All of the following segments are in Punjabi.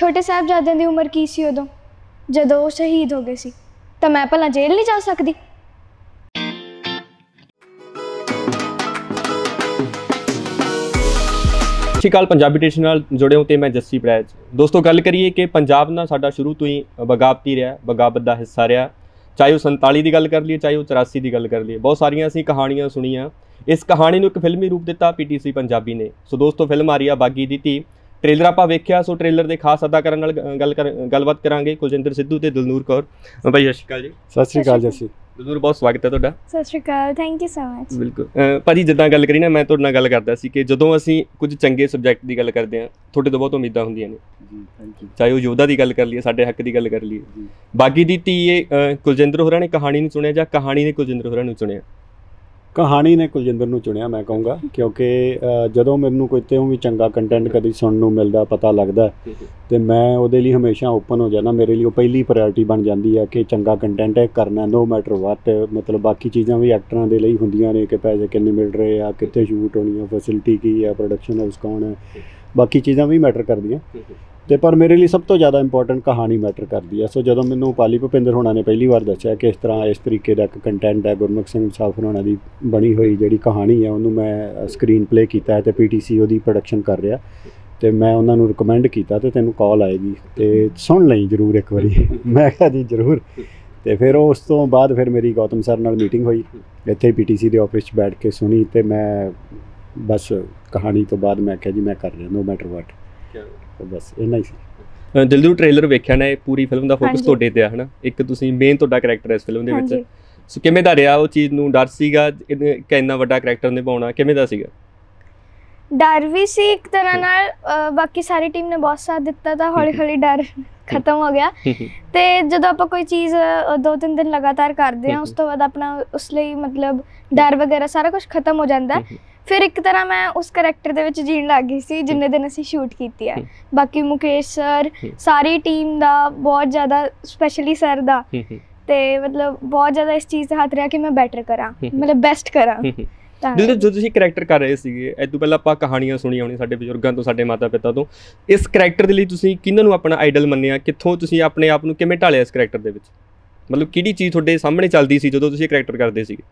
छोटे साहिबजादिਆਂ ਦੀ ਉਮਰ ਕੀ ਸੀ ਉਦੋਂ ਜਦੋਂ ਉਹ ਸ਼ਹੀਦ ਹੋ ਗਏ ਸੀ, ਤਾਂ ਮੈਂ ਭਲਾ ਜੇਲ੍ਹ ਨਹੀਂ ਜਾ ਸਕਦੀ? ਸਤਿ ਸ਼੍ਰੀ ਅਕਾਲ, ਪੰਜਾਬੀ ਟੇਸ਼ਨ ਨਾਲ ਜੁੜੇ ਹੋ ਤੇ ਮੈਂ ਜੱਸੀ ਬੜੈਚ। ਦੋਸਤੋ, ਗੱਲ ਕਰੀਏ ਕਿ ਪੰਜਾਬ ਨਾ ਸਾਡਾ ਸ਼ੁਰੂ ਤੋਂ ਹੀ ਬਗਾਵਤੀ ਰਿਹਾ, ਬਗਾਵਤ ਦਾ ਹਿੱਸਾ ਰਿਹਾ। ਚਾਹੇ ਉਹ 47 ਦੀ ਗੱਲ ਕਰ ਲਈਏ, ਚਾਹੇ ਉਹ 84 ਦੀ ਗੱਲ ਕਰ ਲਈਏ, ਬਹੁਤ ਸਾਰੀਆਂ ਅਸੀਂ ਕਹਾਣੀਆਂ ਸੁਣੀਆਂ। ਇਸ ਕਹਾਣੀ ਨੂੰ ਇੱਕ ਫਿਲਮੀ ਰੂਪ ਦਿੱਤਾ PTC ਪੰਜਾਬੀ ਨੇ। ਸੋ ਦੋਸਤੋ, ਫਿਲਮ ਆ ਰਹੀ ਆ ਬਾਗੀ ਦੀ ਧੀ। ਟ੍ਰੇਲਰ ਆਪਾਂ ਵੇਖਿਆ, ਸੋ ਟ੍ਰੇਲਰ ਦੇ ਖਾਸ ਅਦਾਕਾਰਾਂ ਨਾਲ ਗੱਲਬਾਤ ਕਰਾਂਗੇ, ਕੁਲਜਿੰਦਰ ਸਿੱਧੂ ਤੇ ਦਿਲਨੂਰ ਕੌਰ। ਭਾਈ ਸਤਿ ਸ਼੍ਰੀ ਅਕਾਲ ਜੀ। ਸਤਿ ਸ਼੍ਰੀ ਅਕਾਲ ਜੱਸੀ। ਦਿਲਨੂਰ, ਬਹੁਤ ਸਵਾਗਤ ਹੈ ਤੁਹਾਡਾ। ਸਤਿ ਸ਼੍ਰੀ ਅਕਾਲ, ਥੈਂਕ ਯੂ ਸੋ ਮਚ। ਬਿਲਕੁਲ ਭਾਜੀ, ਜਿੱਦਾਂ ਗੱਲ ਕਰੀ ਨਾ, ਮੈਂ ਤੁਹਾਡੇ ਨਾਲ ਗੱਲ ਕਰਦਾ ਸੀ ਕਿ ਜਦੋਂ ਅਸੀਂ ਕੁਝ ਚੰਗੇ ਸਬਜੈਕਟ ਦੀ ਗੱਲ ਕਰਦੇ ਹਾਂ, ਤੁਹਾਡੇ ਤੋਂ ਬਹੁਤ ਉਮੀਦਾਂ ਹੁੰਦੀਆਂ ਨੇ ਜੀ। Thank you. ਚਾਹੇ ਉਹ ਯੋਧਾ ਦੀ ਗੱਲ ਕਰ ਲਈਏ, ਸਾਡੇ ਹੱਕ ਦੀ ਗੱਲ ਕਰ ਲਈਏ, ਬਾਗੀ ਦੀ ਧੀ ਇਹ ਕੁਲਜਿੰਦਰ ਹੋਰਾਂ ਨੇ ਕਹਾਣੀ ਨੂੰ ਚੁਣਿਆ ਜਾਂ ਕਹਾਣੀ ਨੇ ਕੁਲਜਿੰਦਰ ਹੋਰਾਂ ਨੂੰ ਚੁਣਿਆ? ਕਹਾਣੀ ਨੇ ਕੁਲਜਿੰਦਰ ਨੂੰ ਚੁਣਿਆ ਮੈਂ ਕਹੂੰਗਾ, ਕਿਉਂਕਿ ਜਦੋਂ ਮੈਨੂੰ ਕੋਈ ਤੋਂ ਵੀ ਚੰਗਾ ਕੰਟੈਂਟ ਕਦੀ ਸੁਣਨ ਨੂੰ ਮਿਲਦਾ, ਪਤਾ ਲੱਗਦਾ, ਤੇ ਮੈਂ ਉਹਦੇ ਲਈ ਹਮੇਸ਼ਾ ਓਪਨ ਹੋ ਜਾਂਦਾ। ਮੇਰੇ ਲਈ ਉਹ ਪਹਿਲੀ ਪ੍ਰਾਇੋਰਟੀ ਬਣ ਜਾਂਦੀ ਹੈ ਕਿ ਚੰਗਾ ਕੰਟੈਂਟ ਹੈ ਕਰਨਾ, ਨੋ ਮੈਟਰ ਵਾਟ। ਮਤਲਬ ਬਾਕੀ ਚੀਜ਼ਾਂ ਵੀ ਐਕਟਰਾਂ ਦੇ ਲਈ ਹੁੰਦੀਆਂ ਨੇ ਕਿ ਪੈਸੇ ਕਿੰਨੇ ਮਿਲ ਰਹੇ ਆ, ਕਿੱਥੇ ਸ਼ੂਟ ਹੋਣੀ ਆ, ਫੈਸਿਲਿਟੀ ਕੀ ਹੈ, ਪ੍ਰੋਡਕਸ਼ਨ ਹਾਊਸ ਕੌਣ ਹੈ, ਬਾਕੀ ਚੀਜ਼ਾਂ ਵੀ ਮੈਟਰ ਕਰਦੀਆਂ। ਅਤੇ ਪਰ ਮੇਰੇ ਲਈ ਸਭ ਤੋਂ ਜ਼ਿਆਦਾ ਇੰਪੋਰਟੈਂਟ ਕਹਾਣੀ ਮੈਟਰ ਕਰਦੀ ਹੈ। ਸੋ ਜਦੋਂ ਮੈਨੂੰ ਪਾਲੀ ਭੁਪਿੰਦਰ ਹੋਣਾ ਨੇ ਪਹਿਲੀ ਵਾਰ ਦੱਸਿਆ ਕਿ ਇਸ ਤਰੀਕੇ ਦਾ ਇੱਕ ਕੰਟੈਂਟ ਹੈ, ਗੁਰਮੁਖ ਸਿੰਘ ਮੁਸਾਫਰ ਹੋਣਾ ਦੀ ਬਣੀ ਹੋਈ ਜਿਹੜੀ ਕਹਾਣੀ ਹੈ, ਉਹਨੂੰ ਮੈਂ ਸਕਰੀਨ ਪਲੇ ਕੀਤਾ ਹੈ ਅਤੇ PTC ਉਹਦੀ ਪ੍ਰੋਡਕਸ਼ਨ ਕਰ ਰਿਹਾ, ਅਤੇ ਮੈਂ ਉਹਨਾਂ ਨੂੰ ਰਿਕਮੈਂਡ ਕੀਤਾ ਅਤੇ ਤੈਨੂੰ ਕਾਲ ਆਏਗੀ ਅਤੇ ਸੁਣ ਲਈ ਜ਼ਰੂਰ ਇੱਕ ਵਾਰੀ। ਮੈਂ ਕਿਹਾ ਜੀ ਜ਼ਰੂਰ। ਅਤੇ ਫਿਰ ਉਸ ਤੋਂ ਬਾਅਦ ਫਿਰ ਮੇਰੀ ਗੌਤਮ ਸਰ ਨਾਲ ਮੀਟਿੰਗ ਹੋਈ ਇੱਥੇ PTC ਦੇ ਆਫਿਸ 'ਚ ਬੈਠ ਕੇ ਸੁਣੀ, ਅਤੇ ਮੈਂ ਬਸ ਕਹਾਣੀ ਤੋਂ ਬਾਅਦ ਮੈਂ ਕਿਹਾ ਜੀ ਮੈਂ ਕਰ ਰਿਹਾ, ਨੋ ਮੈਟਰ ਵਾਟ। ਬਸ ਇੰਨਾ ਹੀ ਸੀ। ਦਿਲਰੂ, ਟ੍ਰੇਲਰ ਵੇਖਿਆ ਨਾ, ਇਹ ਪੂਰੀ ਫਿਲਮ ਦਾ ਫੋਕਸ ਤੁਹਾਡੇ ਤੇ ਆ, ਹੈ ਨਾ? ਇੱਕ ਤੁਸੀਂ ਮੇਨ ਤੁਹਾਡਾ ਕਰੈਕਟਰ ਹੈ ਇਸ ਫਿਲਮ ਦੇ ਵਿੱਚ। ਸੋ ਕਿਵੇਂ ਦਾ ਰਿਹਾ ਉਹ ਚੀਜ਼ ਨੂੰ? ਡਰ ਸੀਗਾ ਕਿ ਇੰਨਾ ਵੱਡਾ ਕਰੈਕਟਰ ਨਿਭਾਉਣਾ? ਕਿਵੇਂ ਦਾ ਸੀਗਾ? ਡਰ ਵੀ ਸੀ ਇੱਕ ਤਰ੍ਹਾਂ ਨਾਲ, ਬਾਕੀ ਸਾਰੀ ਟੀਮ ਨੇ ਬਹੁਤ ਸਾਥ ਦਿੱਤਾ, ਤਾਂ ਹੌਲੀ ਹੌਲੀ ਡਰ ਖਤਮ ਹੋ ਗਿਆ। ਤੇ ਜਦੋਂ ਆਪਾਂ ਕੋਈ ਚੀਜ਼ 2-3 ਦਿਨ ਲਗਾਤਾਰ ਕਰਦੇ ਹਾਂ, ਉਸ ਤੋਂ ਬਾਅਦ ਆਪਣਾ ਉਸ ਲਈ ਮਤਲਬ ਡਰ ਵਗੈਰਾ ਸਾਰਾ ਕੁਛ ਖਤਮ ਹੋ ਜਾਂਦਾ। ਫਿਰ ਇੱਕ ਤਰ੍ਹਾਂ ਮੈਂ ਉਸ ਕਰੈਕਟਰ ਦੇ ਵਿੱਚ ਜੀਣ ਲੱਗ ਗਈ ਸੀ ਜਿੰਨੇ ਦਿਨ ਅਸੀਂ ਸ਼ੂਟ ਕੀਤੀ ਹੈ। ਬਾਕੀ ਮੁਕੇਸ਼ ਸਰ, ਸਾਰੀ ਟੀਮ ਦਾ ਬਹੁਤ ਜ਼ਿਆਦਾ, ਸਪੈਸ਼ਲੀ ਸਰ ਦਾ, ਤੇ ਮਤਲਬ ਬਹੁਤ ਜ਼ਿਆਦਾ ਇਸ ਚੀਜ਼ ਦਾ ਹੱਥ ਰਿਹਾ ਕਿ ਮੈਂ ਬੈਟਰ ਕਰਾਂ, ਮਤਲਬ ਬੈਸਟ ਕਰਾਂ। ਜਦੋਂ ਤੁਸੀਂ ਕਰੈਕਟਰ ਕਰ ਰਹੇ ਸੀਗੇ, ਇਹ ਤੋਂ ਪਹਿਲਾਂ ਆਪਾਂ ਕਹਾਣੀਆਂ ਸੁਣੀਆਂ ਹੋਣੀਆਂ ਸਾਡੇ ਬਜ਼ੁਰਗਾਂ ਤੋਂ, ਸਾਡੇ ਮਾਤਾ ਪਿਤਾ ਤੋਂ। ਇਸ ਕਰੈਕਟਰ ਦੇ ਲਈ ਤੁਸੀਂ ਕਿਹਨਾਂ ਨੂੰ ਆਪਣਾ ਆਈਡਲ ਮੰਨਿਆ? ਕਿੱਥੋਂ ਤੁਸੀਂ ਆਪਣੇ ਆਪ ਨੂੰ ਕਿਵੇਂ ਢਾਲਿਆ ਇਸ ਕਰੈਕਟਰ ਦੇ ਵਿੱਚ? ਮਤਲਬ ਕਿਹੜੀ ਚੀਜ਼ ਤੁਹਾਡੇ ਸਾਹਮਣੇ ਚੱਲਦੀ ਸੀ ਜਦੋਂ ਤੁਸੀਂ ਕਰੈਕਟਰ ਕਰਦੇ ਸੀਗੇ?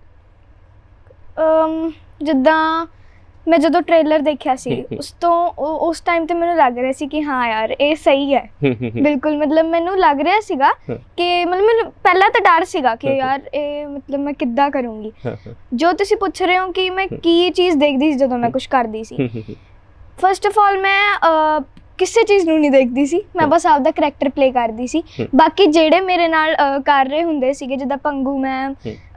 ਜਿੱਦਾਂ ਮੈਂ ਜਦੋਂ ਟ੍ਰੇਲਰ ਦੇਖਿਆ ਸੀ, ਉਸ ਟਾਈਮ ਤੇ ਮੈਨੂੰ ਲੱਗ ਰਿਹਾ ਸੀ ਕਿ ਹਾਂ ਯਾਰ ਇਹ ਸਹੀ ਹੈ ਬਿਲਕੁਲ। ਮਤਲਬ ਮੈਨੂੰ ਲੱਗ ਰਿਹਾ ਸੀਗਾ ਕਿ ਮਤਲਬ ਮੈਨੂੰ ਪਹਿਲਾਂ ਤਾਂ ਡਰ ਸੀਗਾ ਕਿ ਯਾਰ ਇਹ ਮਤਲਬ ਮੈਂ ਕਿੱਦਾਂ ਕਰੂੰਗੀ। ਜੋ ਤੁਸੀਂ ਪੁੱਛ ਰਹੇ ਹੋ ਕਿ ਮੈਂ ਕੀ ਚੀਜ਼ ਦੇਖਦੀ ਸੀ ਜਦੋਂ ਮੈਂ ਕੁਛ ਕਰਦੀ ਸੀ, ਫਸਟ ਆਫ ਆਲ ਮੈਂ ਕਿਸੇ ਚੀਜ਼ ਨੂੰ ਨਹੀਂ ਦੇਖਦੀ ਸੀ, ਮੈਂ ਬਸ ਆਪਦਾ ਕਰੈਕਟਰ ਪਲੇ ਕਰਦੀ ਸੀ। ਬਾਕੀ ਜਿਹੜੇ ਮੇਰੇ ਨਾਲ ਕਰ ਰਹੇ ਹੁੰਦੇ ਸੀਗੇ, ਜਿੱਦਾਂ ਪੰਗੂ ਮੈਮ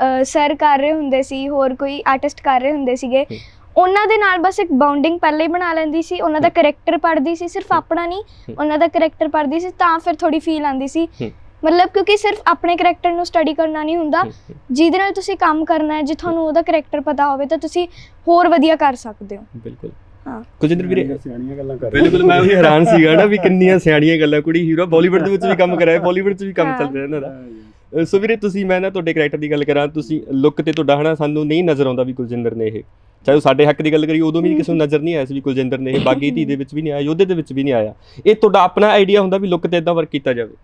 ਸਰ ਕਰ ਰਹੇ ਹੁੰਦੇ ਸੀ, ਹੋਰ ਕੋਈ ਆਰਟਿਸਟ ਕਰ ਰਹੇ ਹੁੰਦੇ ਸੀਗੇ, ਉਹਨਾਂ ਦੇ ਨਾਲ ਬਸ ਇੱਕ ਬਾਉਂਡਿੰਗ ਪਹਿਲਾਂ ਹੀ ਬਣਾ ਲੈਂਦੀ ਸੀ। ਉਹਨਾਂ ਦਾ ਕਰੈਕਟਰ ਪੜ੍ਹਦੀ ਸੀ, ਸਿਰਫ ਆਪਣਾ ਨਹੀਂ, ਉਹਨਾਂ ਦਾ ਕਰੈਕਟਰ ਪੜ੍ਹਦੀ ਸੀ, ਤਾਂ ਫਿਰ ਥੋੜ੍ਹੀ ਫੀਲ ਆਉਂਦੀ ਸੀ। ਮਤਲਬ ਕਿਉਂਕਿ ਸਿਰਫ ਆਪਣੇ ਕਰੈਕਟਰ ਨੂੰ ਸਟੱਡੀ ਕਰਨਾ ਨਹੀਂ ਹੁੰਦਾ, ਜਿਹਦੇ ਨਾਲ ਤੁਸੀਂ ਕੰਮ ਕਰਨਾ ਹੈ, ਜੇ ਤੁਹਾਨੂੰ ਉਹਦਾ ਕਰੈਕਟਰ ਪਤਾ ਹੋਵੇ ਤਾਂ ਤੁਸੀਂ ਹੋਰ ਵਧੀਆ ਕਰ ਸਕਦੇ ਹੋ। ਬਿਲਕੁਲ। ਹਾਂ ਕੁਲਜਿੰਦਰ ਵੀਰੇ, ਸਿਆਣੀਆਂ ਗੱਲਾਂ ਕਰ। ਬਿਲਕੁਲ, ਮੈਂ ਵੀ ਹੈਰਾਨ ਸੀਗਾ ਨਾ ਵੀ ਕਿੰਨੀਆਂ ਸਿਆਣੀਆਂ ਗੱਲਾਂ। ਕੁੜੀ ਹੀਰੋ, ਬਾਲੀਵੁੱਡ ਦੇ ਵਿੱਚ ਵੀ ਕੰਮ ਕਰਾਇਆ, ਬਾਲੀਵੁੱਡ 'ਚ ਵੀ ਕੰਮ ਚੱਲ ਰਿਹਾ ਇਹਨਾਂ ਦਾ। ਸੋ ਵੀਰੇ, ਤੁਸੀਂ, ਮੈਂ ਨਾ ਤੁਹਾਡੇ ਕਰੈਕਟਰ ਦੀ ਗੱਲ ਕਰਾਂ, ਤੁਸੀਂ ਲੁੱਕ ਤੇ ਤੁਹਾਡਾ, ਹੈ ਨਾ, ਸਾਨੂੰ ਨਹੀਂ ਨਜ਼ਰ ਆਉਂਦਾ ਵੀ ਕੁਲਜਿੰਦਰ ਨੇ ਇਹ, ਚਾਹੇ ਉਹ ਸਾਡੇ ਹੱਕ ਦੀ ਗੱਲ ਕਰੀਏ ਉਦੋਂ ਵੀ ਕਿਸੇ ਨੂੰ ਨਜ਼ਰ ਨਹੀਂ ਆਇਆ ਸੀ ਵੀ ਕੁਲਜਿੰਦਰ ਨੇ ਇਹ ਬਾਗੀ ਧੀ ਦੇ ਵਿੱਚ ਵੀ ਨਹੀਂ ਆਇਆ, ਯੋਧੇ ਦੇ ਵਿੱਚ ਵੀ ਨਹੀਂ ਆਇਆ। ਇਹ ਤੁਹਾਡਾ ਆਪਣਾ ਆਈਡੀਆ ਹੁੰਦਾ ਵੀ ਲੁੱਕ ਤੇ ਇੱਦਾਂ ਵਰਕ ਕੀਤਾ ਜਾਵੇ?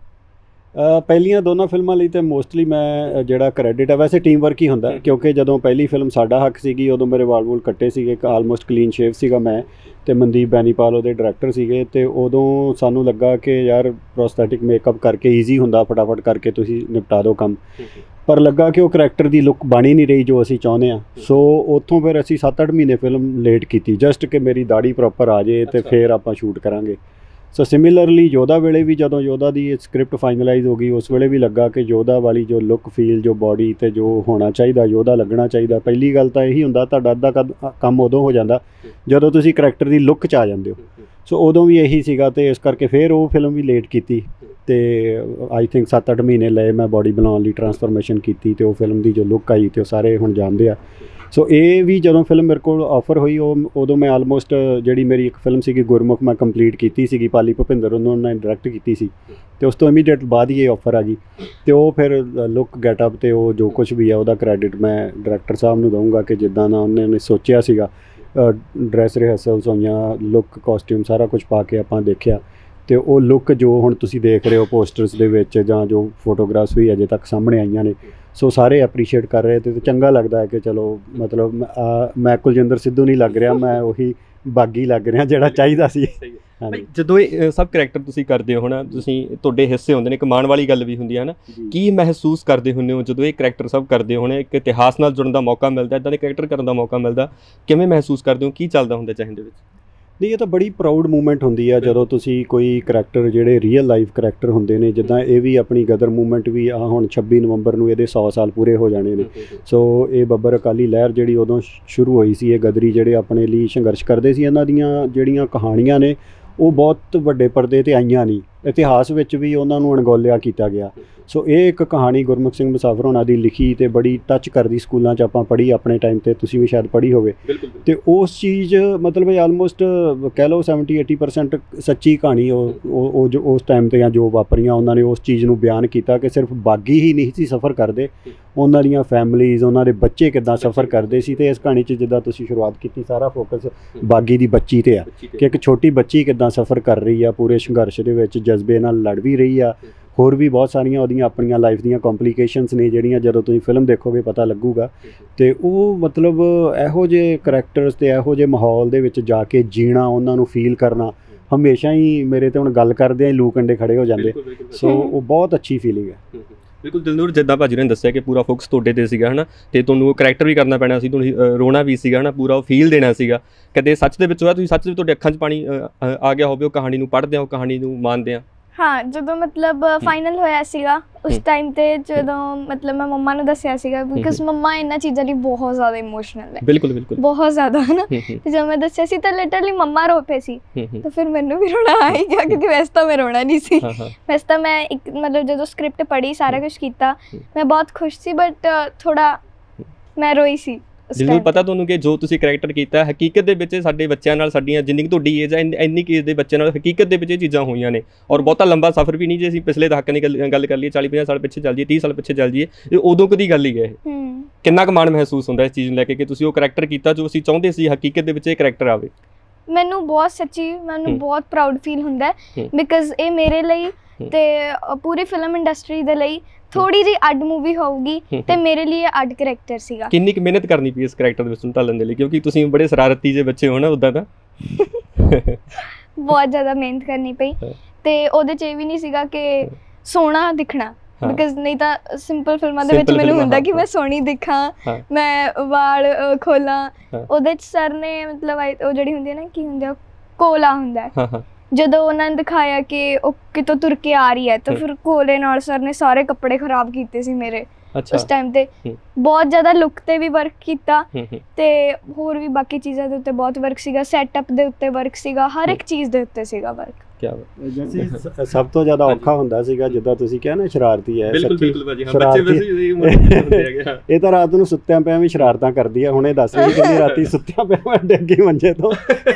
ਪਹਿਲੀਆਂ ਦੋਨਾਂ ਫਿਲਮਾਂ ਲਈ ਤਾਂ ਮੋਸਟਲੀ ਮੈਂ ਜਿਹੜਾ ਕ੍ਰੈਡਿਟ ਹੈ, ਵੈਸੇ ਟੀਮ ਵਰਕ ਹੀ ਹੁੰਦਾ, ਕਿਉਂਕਿ ਜਦੋਂ ਪਹਿਲੀ ਫਿਲਮ ਸਾਡਾ ਹੱਕ ਸੀਗੀ ਉਦੋਂ ਮੇਰੇ ਵਾਲ ਵੂਲ ਕੱਟੇ ਸੀਗੇ, ਆਲਮੋਸਟ ਕਲੀਨ ਸ਼ੇਵ ਸੀਗਾ ਮੈਂ, ਅਤੇ ਮਨਦੀਪ ਬੈਨੀਪਾਲ ਉਹਦੇ ਡਾਇਰੈਕਟਰ ਸੀਗੇ। ਅਤੇ ਉਦੋਂ ਸਾਨੂੰ ਲੱਗਾ ਕਿ ਯਾਰ ਪ੍ਰੋਸਥੈਟਿਕ ਮੇਕਅਪ ਕਰਕੇ ਈਜ਼ੀ ਹੁੰਦਾ, ਫਟਾਫਟ ਕਰਕੇ ਤੁਸੀਂ ਨਿਪਟਾ ਦਿਓ ਕੰਮ। ਪਰ ਲੱਗਾ ਕਿ ਉਹ ਕਰੈਕਟਰ ਦੀ ਲੁੱਕ ਬਣ ਹੀ ਨਹੀਂ ਰਹੀ ਜੋ ਅਸੀਂ ਚਾਹੁੰਦੇ ਹਾਂ। ਸੋ ਉੱਥੋਂ ਫਿਰ ਅਸੀਂ 7-8 ਮਹੀਨੇ ਫਿਲਮ ਲੇਟ ਕੀਤੀ, ਜਸਟ ਕਿ ਮੇਰੀ ਦਾੜੀ ਪ੍ਰੋਪਰ ਆ ਜਾਏ ਅਤੇ ਫਿਰ ਆਪਾਂ ਸ਼ੂਟ ਕਰਾਂਗੇ। ਸੋ ਸਿਮਿਲਰਲੀ ਯੋਧਾ ਵੇਲੇ ਵੀ ਜਦੋਂ ਯੋਧਾ ਦੀ ਸਕ੍ਰਿਪਟ ਫਾਈਨਲਾਈਜ਼ ਹੋ ਗਈ, ਉਸ ਵੇਲੇ ਵੀ ਲੱਗਾ ਕਿ ਯੋਧਾ ਵਾਲੀ ਜੋ ਲੁੱਕ ਫੀਲ, ਜੋ ਬੋਡੀ ਅਤੇ ਜੋ ਹੋਣਾ ਚਾਹੀਦਾ, ਯੋਧਾ ਲੱਗਣਾ ਚਾਹੀਦਾ। ਪਹਿਲੀ ਗੱਲ ਤਾਂ ਇਹੀ ਹੁੰਦਾ, ਤੁਹਾਡਾ ਅੱਧਾ ਕੰਮ ਉਦੋਂ ਹੋ ਜਾਂਦਾ ਜਦੋਂ ਤੁਸੀਂ ਕਰੈਕਟਰ ਦੀ ਲੁੱਕ 'ਚ ਆ ਜਾਂਦੇ ਹੋ। ਸੋ ਉਦੋਂ ਵੀ ਇਹੀ ਸੀਗਾ, ਅਤੇ ਇਸ ਕਰਕੇ ਫਿਰ ਉਹ ਫਿਲਮ ਵੀ ਲੇਟ ਕੀਤੀ, ਅਤੇ ਆਈ ਥਿੰਕ 7-8 ਮਹੀਨੇ ਲਏ ਮੈਂ ਬੋਡੀ ਬਣਾਉਣ ਲਈ, ਟਰਾਂਸਫਰਮੇਸ਼ਨ ਕੀਤੀ, ਅਤੇ ਉਹ ਫਿਲਮ ਦੀ ਜੋ ਲੁੱਕ ਆਈ ਅਤੇ ਉਹ ਸਾਰੇ ਹੁਣ ਜਾਣਦੇ ਆ। ਸੋ ਇਹ ਵੀ ਜਦੋਂ ਫਿਲਮ ਮੇਰੇ ਕੋਲ ਆਫਰ ਹੋਈ, ਉਦੋਂ ਮੈਂ ਆਲਮੋਸਟ ਜਿਹੜੀ ਮੇਰੀ ਇੱਕ ਫਿਲਮ ਸੀਗੀ ਗੁਰਮੁਖ, ਮੈਂ ਕੰਪਲੀਟ ਕੀਤੀ ਸੀਗੀ, ਪਾਲੀ ਭੁਪਿੰਦਰ ਉਹਨਾਂ ਨੇ ਡਾਇਰੈਕਟ ਕੀਤੀ ਸੀ, ਅਤੇ ਉਸ ਤੋਂ ਇਮੀਡੀਏਟ ਬਾਅਦ ਹੀ ਇਹ ਆਫਰ ਆ ਗਈ। ਅਤੇ ਉਹ ਫਿਰ ਲੁੱਕ ਗੈਟਅਪ ਅਤੇ ਉਹ ਜੋ ਕੁਛ ਵੀ ਹੈ ਉਹਦਾ ਕ੍ਰੈਡਿਟ ਮੈਂ ਡਾਇਰੈਕਟਰ ਸਾਹਿਬ ਨੂੰ ਦਊਂਗਾ ਕਿ ਜਿੱਦਾਂ ਦਾ ਉਹਨਾਂ ਨੇ ਸੋਚਿਆ ਸੀਗਾ, ਡਰੈਸ ਰਿਹਰਸਲਸ ਹੋਈਆਂ, ਲੁੱਕ, ਕਾਸਟਿਊਮ, ਸਾਰਾ ਕੁਛ ਪਾ ਕੇ ਆਪਾਂ ਦੇਖਿਆ, ਤੇ ਉਹ ਲੁੱਕ ਜੋ ਹੁਣ ਤੁਸੀਂ ਦੇਖ ਰਹੇ ਹੋ ਪੋਸਟਰਸ ਦੇ ਵਿੱਚ ਜਾਂ ਜੋ ਫੋਟੋਗ੍ਰਾਫਸ ਵੀ ਅਜੇ ਤੱਕ ਸਾਹਮਣੇ ਆਈਆਂ ਨੇ, ਸੋ ਸਾਰੇ ਐਪਰੀਸ਼ੀਏਟ ਕਰ ਰਹੇ ਤੇ ਚੰਗਾ ਲੱਗਦਾ ਹੈ ਕਿ ਚਲੋ ਮਤਲਬ ਮੈਂ ਕੁਲਜਿੰਦਰ ਸਿੱਧੂ ਨਹੀਂ ਲੱਗ ਰਿਹਾ, ਮੈਂ ਉਹੀ ਬਾਗੀ ਲੱਗ ਰਿਹਾ ਜਿਹੜਾ ਚਾਹੀਦਾ ਸੀ। ਭਾਈ ਜਦੋਂ ਇਹ ਸਭ ਕਰੈਕਟਰ ਤੁਸੀਂ ਕਰਦੇ ਹੋ ਨਾ, ਤੁਸੀਂ ਤੁਹਾਡੇ ਹਿੱਸੇ ਹੁੰਦੇ ਨੇ, ਇੱਕ ਮਾਣ ਵਾਲੀ ਗੱਲ ਵੀ ਹੁੰਦੀ ਹੈ ਨਾ, ਕੀ ਮਹਿਸੂਸ ਕਰਦੇ ਹੁੰਦੇ ਹੋ ਜਦੋਂ ਇਹ ਕਰੈਕਟਰ ਸਭ ਕਰਦੇ ਹੋ? ਇੱਕ ਇਤਿਹਾਸ ਨਾਲ ਜੁੜਨ ਦਾ ਮੌਕਾ ਮਿਲਦਾ, ਇੱਦਾਂ ਦੇ ਕਰੈਕਟਰ ਕਰਨ ਦਾ ਮੌਕਾ ਮਿਲਦਾ, ਕਿਵੇਂ ਮਹਿਸੂਸ ਕਰਦੇ ਹੋ? ਕੀ ਚੱਲਦਾ ਹੁੰਦਾ ਚਾਹੇ ਦੇ ਵਿੱਚ? ਨਹੀਂ, ਇਹ ਤਾਂ ਬੜੀ ਪ੍ਰਾਊਡ ਮੂਮੈਂਟ ਹੁੰਦੀ ਆ ਜਦੋਂ ਤੁਸੀਂ ਕੋਈ ਕਰੈਕਟਰ ਜਿਹੜੇ ਰੀਅਲ ਲਾਈਫ ਕਰੈਕਟਰ ਹੁੰਦੇ ਨੇ, ਜਿੱਦਾਂ ਇਹ ਵੀ ਆਪਣੀ ਗਦਰ ਮੂਵਮੈਂਟ ਵੀ ਆ ਹੁਣ 26 ਨਵੰਬਰ ਨੂੰ ਇਹਦੇ 100 ਸਾਲ ਪੂਰੇ ਹੋ ਜਾਣੇ ਨੇ। ਸੋ ਇਹ ਬੱਬਰ ਅਕਾਲੀ ਲਹਿਰ ਜਿਹੜੀ ਉਦੋਂ ਸ਼ੁਰੂ ਹੋਈ ਸੀ, ਇਹ ਗਦਰੀ ਜਿਹੜੇ ਆਪਣੇ ਲਈ ਸੰਘਰਸ਼ ਕਰਦੇ ਸੀ, ਇਹਨਾਂ ਦੀਆਂ ਜਿਹੜੀਆਂ ਕਹਾਣੀਆਂ ਨੇ ਉਹ ਬਹੁਤ ਵੱਡੇ ਪਰਦੇ 'ਤੇ ਆਈਆਂ ਨਹੀਂ, ਇਤਿਹਾਸ ਵਿੱਚ ਵੀ ਉਹਨਾਂ ਨੂੰ ਅਣਗੌਲਿਆ ਕੀਤਾ ਗਿਆ। ਸੋ ਇਹ ਇੱਕ ਕਹਾਣੀ ਗੁਰਮੁਖ ਸਿੰਘ ਮੁਸਾਫਰ ਹੋਣਾ ਦੀ ਲਿਖੀ ਤੇ ਬੜੀ ਟੱਚ ਕਰਦੀ, ਸਕੂਲਾਂ 'ਚ ਆਪਾਂ ਪੜ੍ਹੀ ਆਪਣੇ ਟਾਈਮ 'ਤੇ, ਤੁਸੀਂ ਵੀ ਸ਼ਾਇਦ ਪੜ੍ਹੀ ਹੋਵੇ। ਤੇ ਉਸ ਚੀਜ਼ ਮਤਲਬ ਆਲਮੋਸਟ ਕਹਿ ਲਓ 70-80% ਸੱਚੀ ਕਹਾਣੀ ਉਹ ਜੋ ਉਸ ਟਾਈਮ 'ਤੇ ਜਾਂ ਜੋ ਵਾਪਰੀਆਂ, ਉਹਨਾਂ ਨੇ ਉਸ ਚੀਜ਼ ਨੂੰ ਬਿਆਨ ਕੀਤਾ ਕਿ ਸਿਰਫ ਬਾਗੀ ਹੀ ਨਹੀਂ ਸੀ ਸਫ਼ਰ ਕਰਦੇ, ਉਹਨਾਂ ਦੀਆਂ ਫੈਮਲੀਜ਼, ਉਹਨਾਂ ਦੇ ਬੱਚੇ ਕਿੱਦਾਂ ਸਫ਼ਰ ਕਰਦੇ ਸੀ। ਤੇ ਇਸ ਕਹਾਣੀ 'ਚ ਜਿੱਦਾਂ ਤੁਸੀਂ ਸ਼ੁਰੂਆਤ ਕੀਤੀ, ਸਾਰਾ ਫੋਕਸ ਬਾਗੀ ਦੀ ਬੱਚੀ 'ਤੇ ਆ ਕਿ ਇੱਕ ਛੋਟੀ ਬੱਚੀ ਕਿੱਦਾਂ ਸਫ਼ਰ ਕਰ ਰਹੀ ਆ, ਪੂਰੇ ਸੰਘਰਸ਼ ਦੇ ਵਿੱਚ ਜਜ਼ਬੇ ਨਾਲ ਲੜ ਵੀ ਰਹੀ ਆ। ਹੋਰ ਵੀ ਬਹੁਤ ਸਾਰੀਆਂ ਉਹਦੀਆਂ ਆਪਣੀਆਂ ਲਾਈਫ ਦੀਆਂ ਕੰਪਲੀਕੇਸ਼ਨਸ ਨੇ ਜਿਹੜੀਆਂ ਜਦੋਂ ਤੁਸੀਂ ਫਿਲਮ ਦੇਖੋਗੇ ਪਤਾ ਲੱਗੂਗਾ। ਤੇ ਉਹ ਮਤਲਬ ਇਹੋ ਜਿਹੇ ਕਰੈਕਟਰਸ ਤੇ ਇਹੋ ਜਿਹੇ ਮਾਹੌਲ ਦੇ ਵਿੱਚ ਜਾ ਕੇ ਜੀਣਾ, ਉਹਨਾਂ ਨੂੰ ਫੀਲ ਕਰਨਾ, ਹਮੇਸ਼ਾ ਹੀ ਮੇਰੇ ਤੇ ਹੁਣ ਗੱਲ ਕਰਦੇ ਆ ਲੂ ਕੰਡੇ ਖੜੇ ਹੋ ਜਾਂਦੇ। ਸੋ ਉਹ ਬਹੁਤ ਅੱਛੀ ਫੀਲਿੰਗ ਹੈ। ਬਿਲਕੁਲ ਦਿਲਨੂਰ, ਜਿੱਦਾਂ ਭਾਜੀ ਨੇ ਦੱਸਿਆ ਕਿ ਪੂਰਾ ਫੋਕਸ ਤੁਹਾਡੇ 'ਤੇ ਸੀਗਾ ਹੈ ਨਾ, ਅਤੇ ਤੁਹਾਨੂੰ ਉਹ ਕਰੈਕਟਰ ਵੀ ਕਰਨਾ ਪੈਣਾ ਸੀ, ਤੁਹਾਨੂੰ ਰੋਣਾ ਵੀ ਸੀਗਾ ਹੈ ਨਾ, ਪੂਰਾ ਉਹ ਫੀਲ ਦੇਣਾ ਸੀਗਾ। ਕਦੇ ਸੱਚ ਦੇ ਵਿੱਚ ਹੋਇਆ ਤੁਸੀਂ ਸੱਚ ਵਿੱਚ ਤੁਹਾਡੇ ਅੱਖਾਂ 'ਚ ਪਾਣੀ ਆ ਗਿਆ ਹੋਵੇ ਉਹ ਕਹਾਣੀ ਨੂੰ ਪੜ੍ਹਦੇ ਹੋ, ਕਹਾਣੀ ਨੂੰ ਮੰਨਦੇ ਆ? ਹਾਂ, ਜਦੋਂ ਮਤਲਬ ਫਾਈਨਲ ਹੋਇਆ ਸੀਗਾ ਉਸ ਟਾਈਮ ਤੇ, ਜਦੋਂ ਮਤਲਬ ਮੈਂ ਮੰਮਾ ਨੂੰ ਦੱਸਿਆ ਸੀਗਾ, ਬਿਕਾਜ਼ ਮੰਮਾ ਇਹਨਾਂ ਚੀਜ਼ਾਂ ਲਈ ਬਹੁਤ ਜ਼ਿਆਦਾ ਇਮੋਸ਼ਨਲ ਹੈ। ਬਿਲਕੁਲ ਬਿਲਕੁਲ, ਬਹੁਤ ਜ਼ਿਆਦਾ ਹੈ ਨਾ। ਤੇ ਜਦੋਂ ਮੈਂ ਦੱਸਿਆ ਸੀ ਤਾਂ ਲਿਟਰਲੀ ਮੰਮਾ ਰੋ ਪਏ ਸੀ, ਤਾਂ ਫਿਰ ਮੈਨੂੰ ਵੀ ਰੋਣਾ ਆ ਹੀ ਗਿਆ, ਕਿਉਂਕਿ ਵੈਸੇ ਤਾਂ ਮੈਂ ਰੋਣਾ ਨਹੀਂ ਸੀ। ਵੈਸੇ ਤਾਂ ਮੈਂ ਇੱਕ ਮਤਲਬ ਜਦੋਂ ਸਕ੍ਰਿਪਟ ਪੜ੍ਹੀ, ਸਾਰਾ ਕੁਛ ਕੀਤਾ, ਮੈਂ ਬਹੁਤ ਖੁਸ਼ ਸੀ, ਬਟ ਥੋੜਾ ਮੈਂ ਰੋਈ ਸੀ। ਜਿਹਨੂੰ ਪਤਾ ਤੁਹਾਨੂੰ ਕਿ ਜੋ ਤੁਸੀਂ ਕਰੈਕਟਰ ਕੀਤਾ ਹਕੀਕਤ ਦੇ ਵਿੱਚ ਸਾਡੇ ਬੱਚਿਆਂ ਨਾਲ, ਸਾਡੀਆਂ ਜਿੰਨੀ ਕੁ ਤੁਹਾਡੀ ਏਜ ਹੈ ਇੰਨੀ ਕੁ ਏਜ ਦੇ ਬੱਚਿਆਂ ਨਾਲ ਹਕੀਕਤ ਦੇ ਵਿੱਚ ਇਹ ਚੀਜ਼ਾਂ ਹੋਈਆਂ ਨੇ, ਔਰ ਬਹੁਤਾ ਲੰਬਾ ਸਫ਼ਰ ਵੀ ਨਹੀਂ। ਜੇ ਅਸੀਂ ਪਿਛਲੇ ਦਹਾਕੇ ਦੀ ਗੱਲ ਕਰ ਲਈਏ, 40-50 ਸਾਲ ਪਿੱਛੇ ਚੱਲ ਜਾਈਏ, 30 ਸਾਲ ਪਿੱਛੇ ਚੱਲ ਜਾਈਏ, ਇਹ ਉਦੋਂ ਕਦੀ ਗੱਲ ਹੀ ਹੈ। ਕਿੰਨਾ ਕੁ ਮਾਣ ਮਹਿਸੂਸ ਹੁੰਦਾ ਇਸ ਚੀਜ਼ ਨੂੰ ਲੈ ਕੇ ਕਿ ਤੁਸੀਂ ਉਹ ਕਰੈਕਟਰ ਕੀਤਾ ਜੋ ਅਸੀਂ ਚਾਹੁੰਦੇ ਸੀ ਹਕੀਕਤ ਦੇ ਵਿੱਚ ਇਹ ਕਰੈਕਟਰ ਆਵੇ? ਮੈਨੂੰ ਬਹੁਤ ਸੱਚੀ, ਮੈਨੂੰ ਬਹੁਤ ਪ੍ਰਾਊਡ ਫੀਲ ਹੁੰਦਾ, ਬਿਕਾਜ਼ ਇਹ ਮੇਰੇ ਲਈ ਤੇ ਪੂਰੀ ਫਿਲਮ ਇੰਡਸਟਰੀ ਦੇ ਲਈ ਥੋੜੀ ਜਿਹੀ ਅੱਡ ਮੂਵੀ ਹੋਊਗੀ, ਤੇ ਮੇਰੇ ਲਈ ਇਹ ਅੱਡ ਕਰੈਕਟਰ ਸੀਗਾ। ਕਿੰਨੀ ਕੁ ਮਿਹਨਤ ਕਰਨੀ ਪਈ ਇਸ ਕਰੈਕਟਰ ਦੇ ਵਿੱਚ ਢਾਲਣ ਦੇ ਲਈ, ਕਿਉਂਕਿ ਤੁਸੀਂ ਬੜੇ ਸ਼ਰਾਰਤੀ ਜਿਹੇ ਬੱਚੇ ਹੋ ਨਾ ਉੱਦਾਂ ਦਾ? ਬਹੁਤ ਜ਼ਿਆਦਾ ਮਿਹਨਤ ਕਰਨੀ ਪਈ, ਤੇ ਉਹਦੇ 'ਚ ਇਹ ਵੀ ਨਹੀਂ ਸੀਗਾ ਕਿ ਸੋਹਣਾ ਦਿਖਣਾ, ਬਿਕਾਜ਼ ਨਹੀਂ ਤਾਂ ਸਿੰਪਲ ਫਿਲਮਾਂ ਦੇ ਵਿੱਚ ਮੈਨੂੰ ਹੁੰਦਾ ਕਿ ਮੈਂ ਸੋਹਣੀ ਦਿਖਾਂ, ਮੈਂ ਵਾਲ ਖੋਲਾਂ। ਉਹਦੇ 'ਚ ਸਰ ਨੇ ਮਤਲਬ ਉਹ ਜਿਹੜੀ ਹੁੰਦੀ ਹੈ ਨਾ, ਕੀ ਹੁੰਦੀ ਆ, ਕੋਲਾ ਹੁੰਦਾ, ਜਦੋਂ ਉਹਨਾਂ ਨੇ ਦਿਖਾਇਆ ਕਿ ਉਹ ਕਿਤੋਂ ਤੁਰ ਕੇ ਆ ਰਹੀ ਹੈ, ਤਾਂ ਫਿਰ ਕੋਲੇ ਨਾਲ ਸਰ ਨੇ ਸਾਰੇ ਕੱਪੜੇ ਖਰਾਬ ਕੀਤੇ ਸੀ ਮੇਰੇ ਉਸ ਟਾਈਮ ਤੇ। ਬਹੁਤ ਜ਼ਿਆਦਾ ਲੁੱਕ ਤੇ ਵੀ ਵਰਕ ਕੀਤਾ, ਤੇ ਹੋਰ ਵੀ ਬਾਕੀ ਚੀਜ਼ਾਂ ਦੇ ਉੱਤੇ ਬਹੁਤ ਵਰਕ ਸੀਗਾ, ਸੈਟਅਪ ਦੇ ਉੱਤੇ ਵਰਕ ਸੀਗਾ, ਹਰ ਇੱਕ ਚੀਜ਼ ਦੇ ਉੱਤੇ ਸੀਗਾ ਵਰਕ। ਸਭ ਤੋਂ ਜ਼ਿਆਦਾ ਔਖਾ ਹੁੰਦਾ ਸੀਗਾ ਜਿੱਦਾਂ ਤੁਸੀਂ ਕਿਹਾ ਨਾ, ਸ਼ਰਾਰਤੀ ਹੈ। ਇਹ ਤਾਂ ਰਾਤ ਨੂੰ ਸੁੱਤਿਆਂ ਪਿਆ ਵੀ ਸ਼ਰਾਰਤਾਂ ਕਰਦੀ ਹੈ। ਹੁਣੇ ਦੱਸ ਰਹੀ ਕਿ ਰਾਤੀ ਸੁੱਤਿਆਂ ਪਿਆ ਡਿੱਗੀ ਮੰਜੇ ਤੋਂ,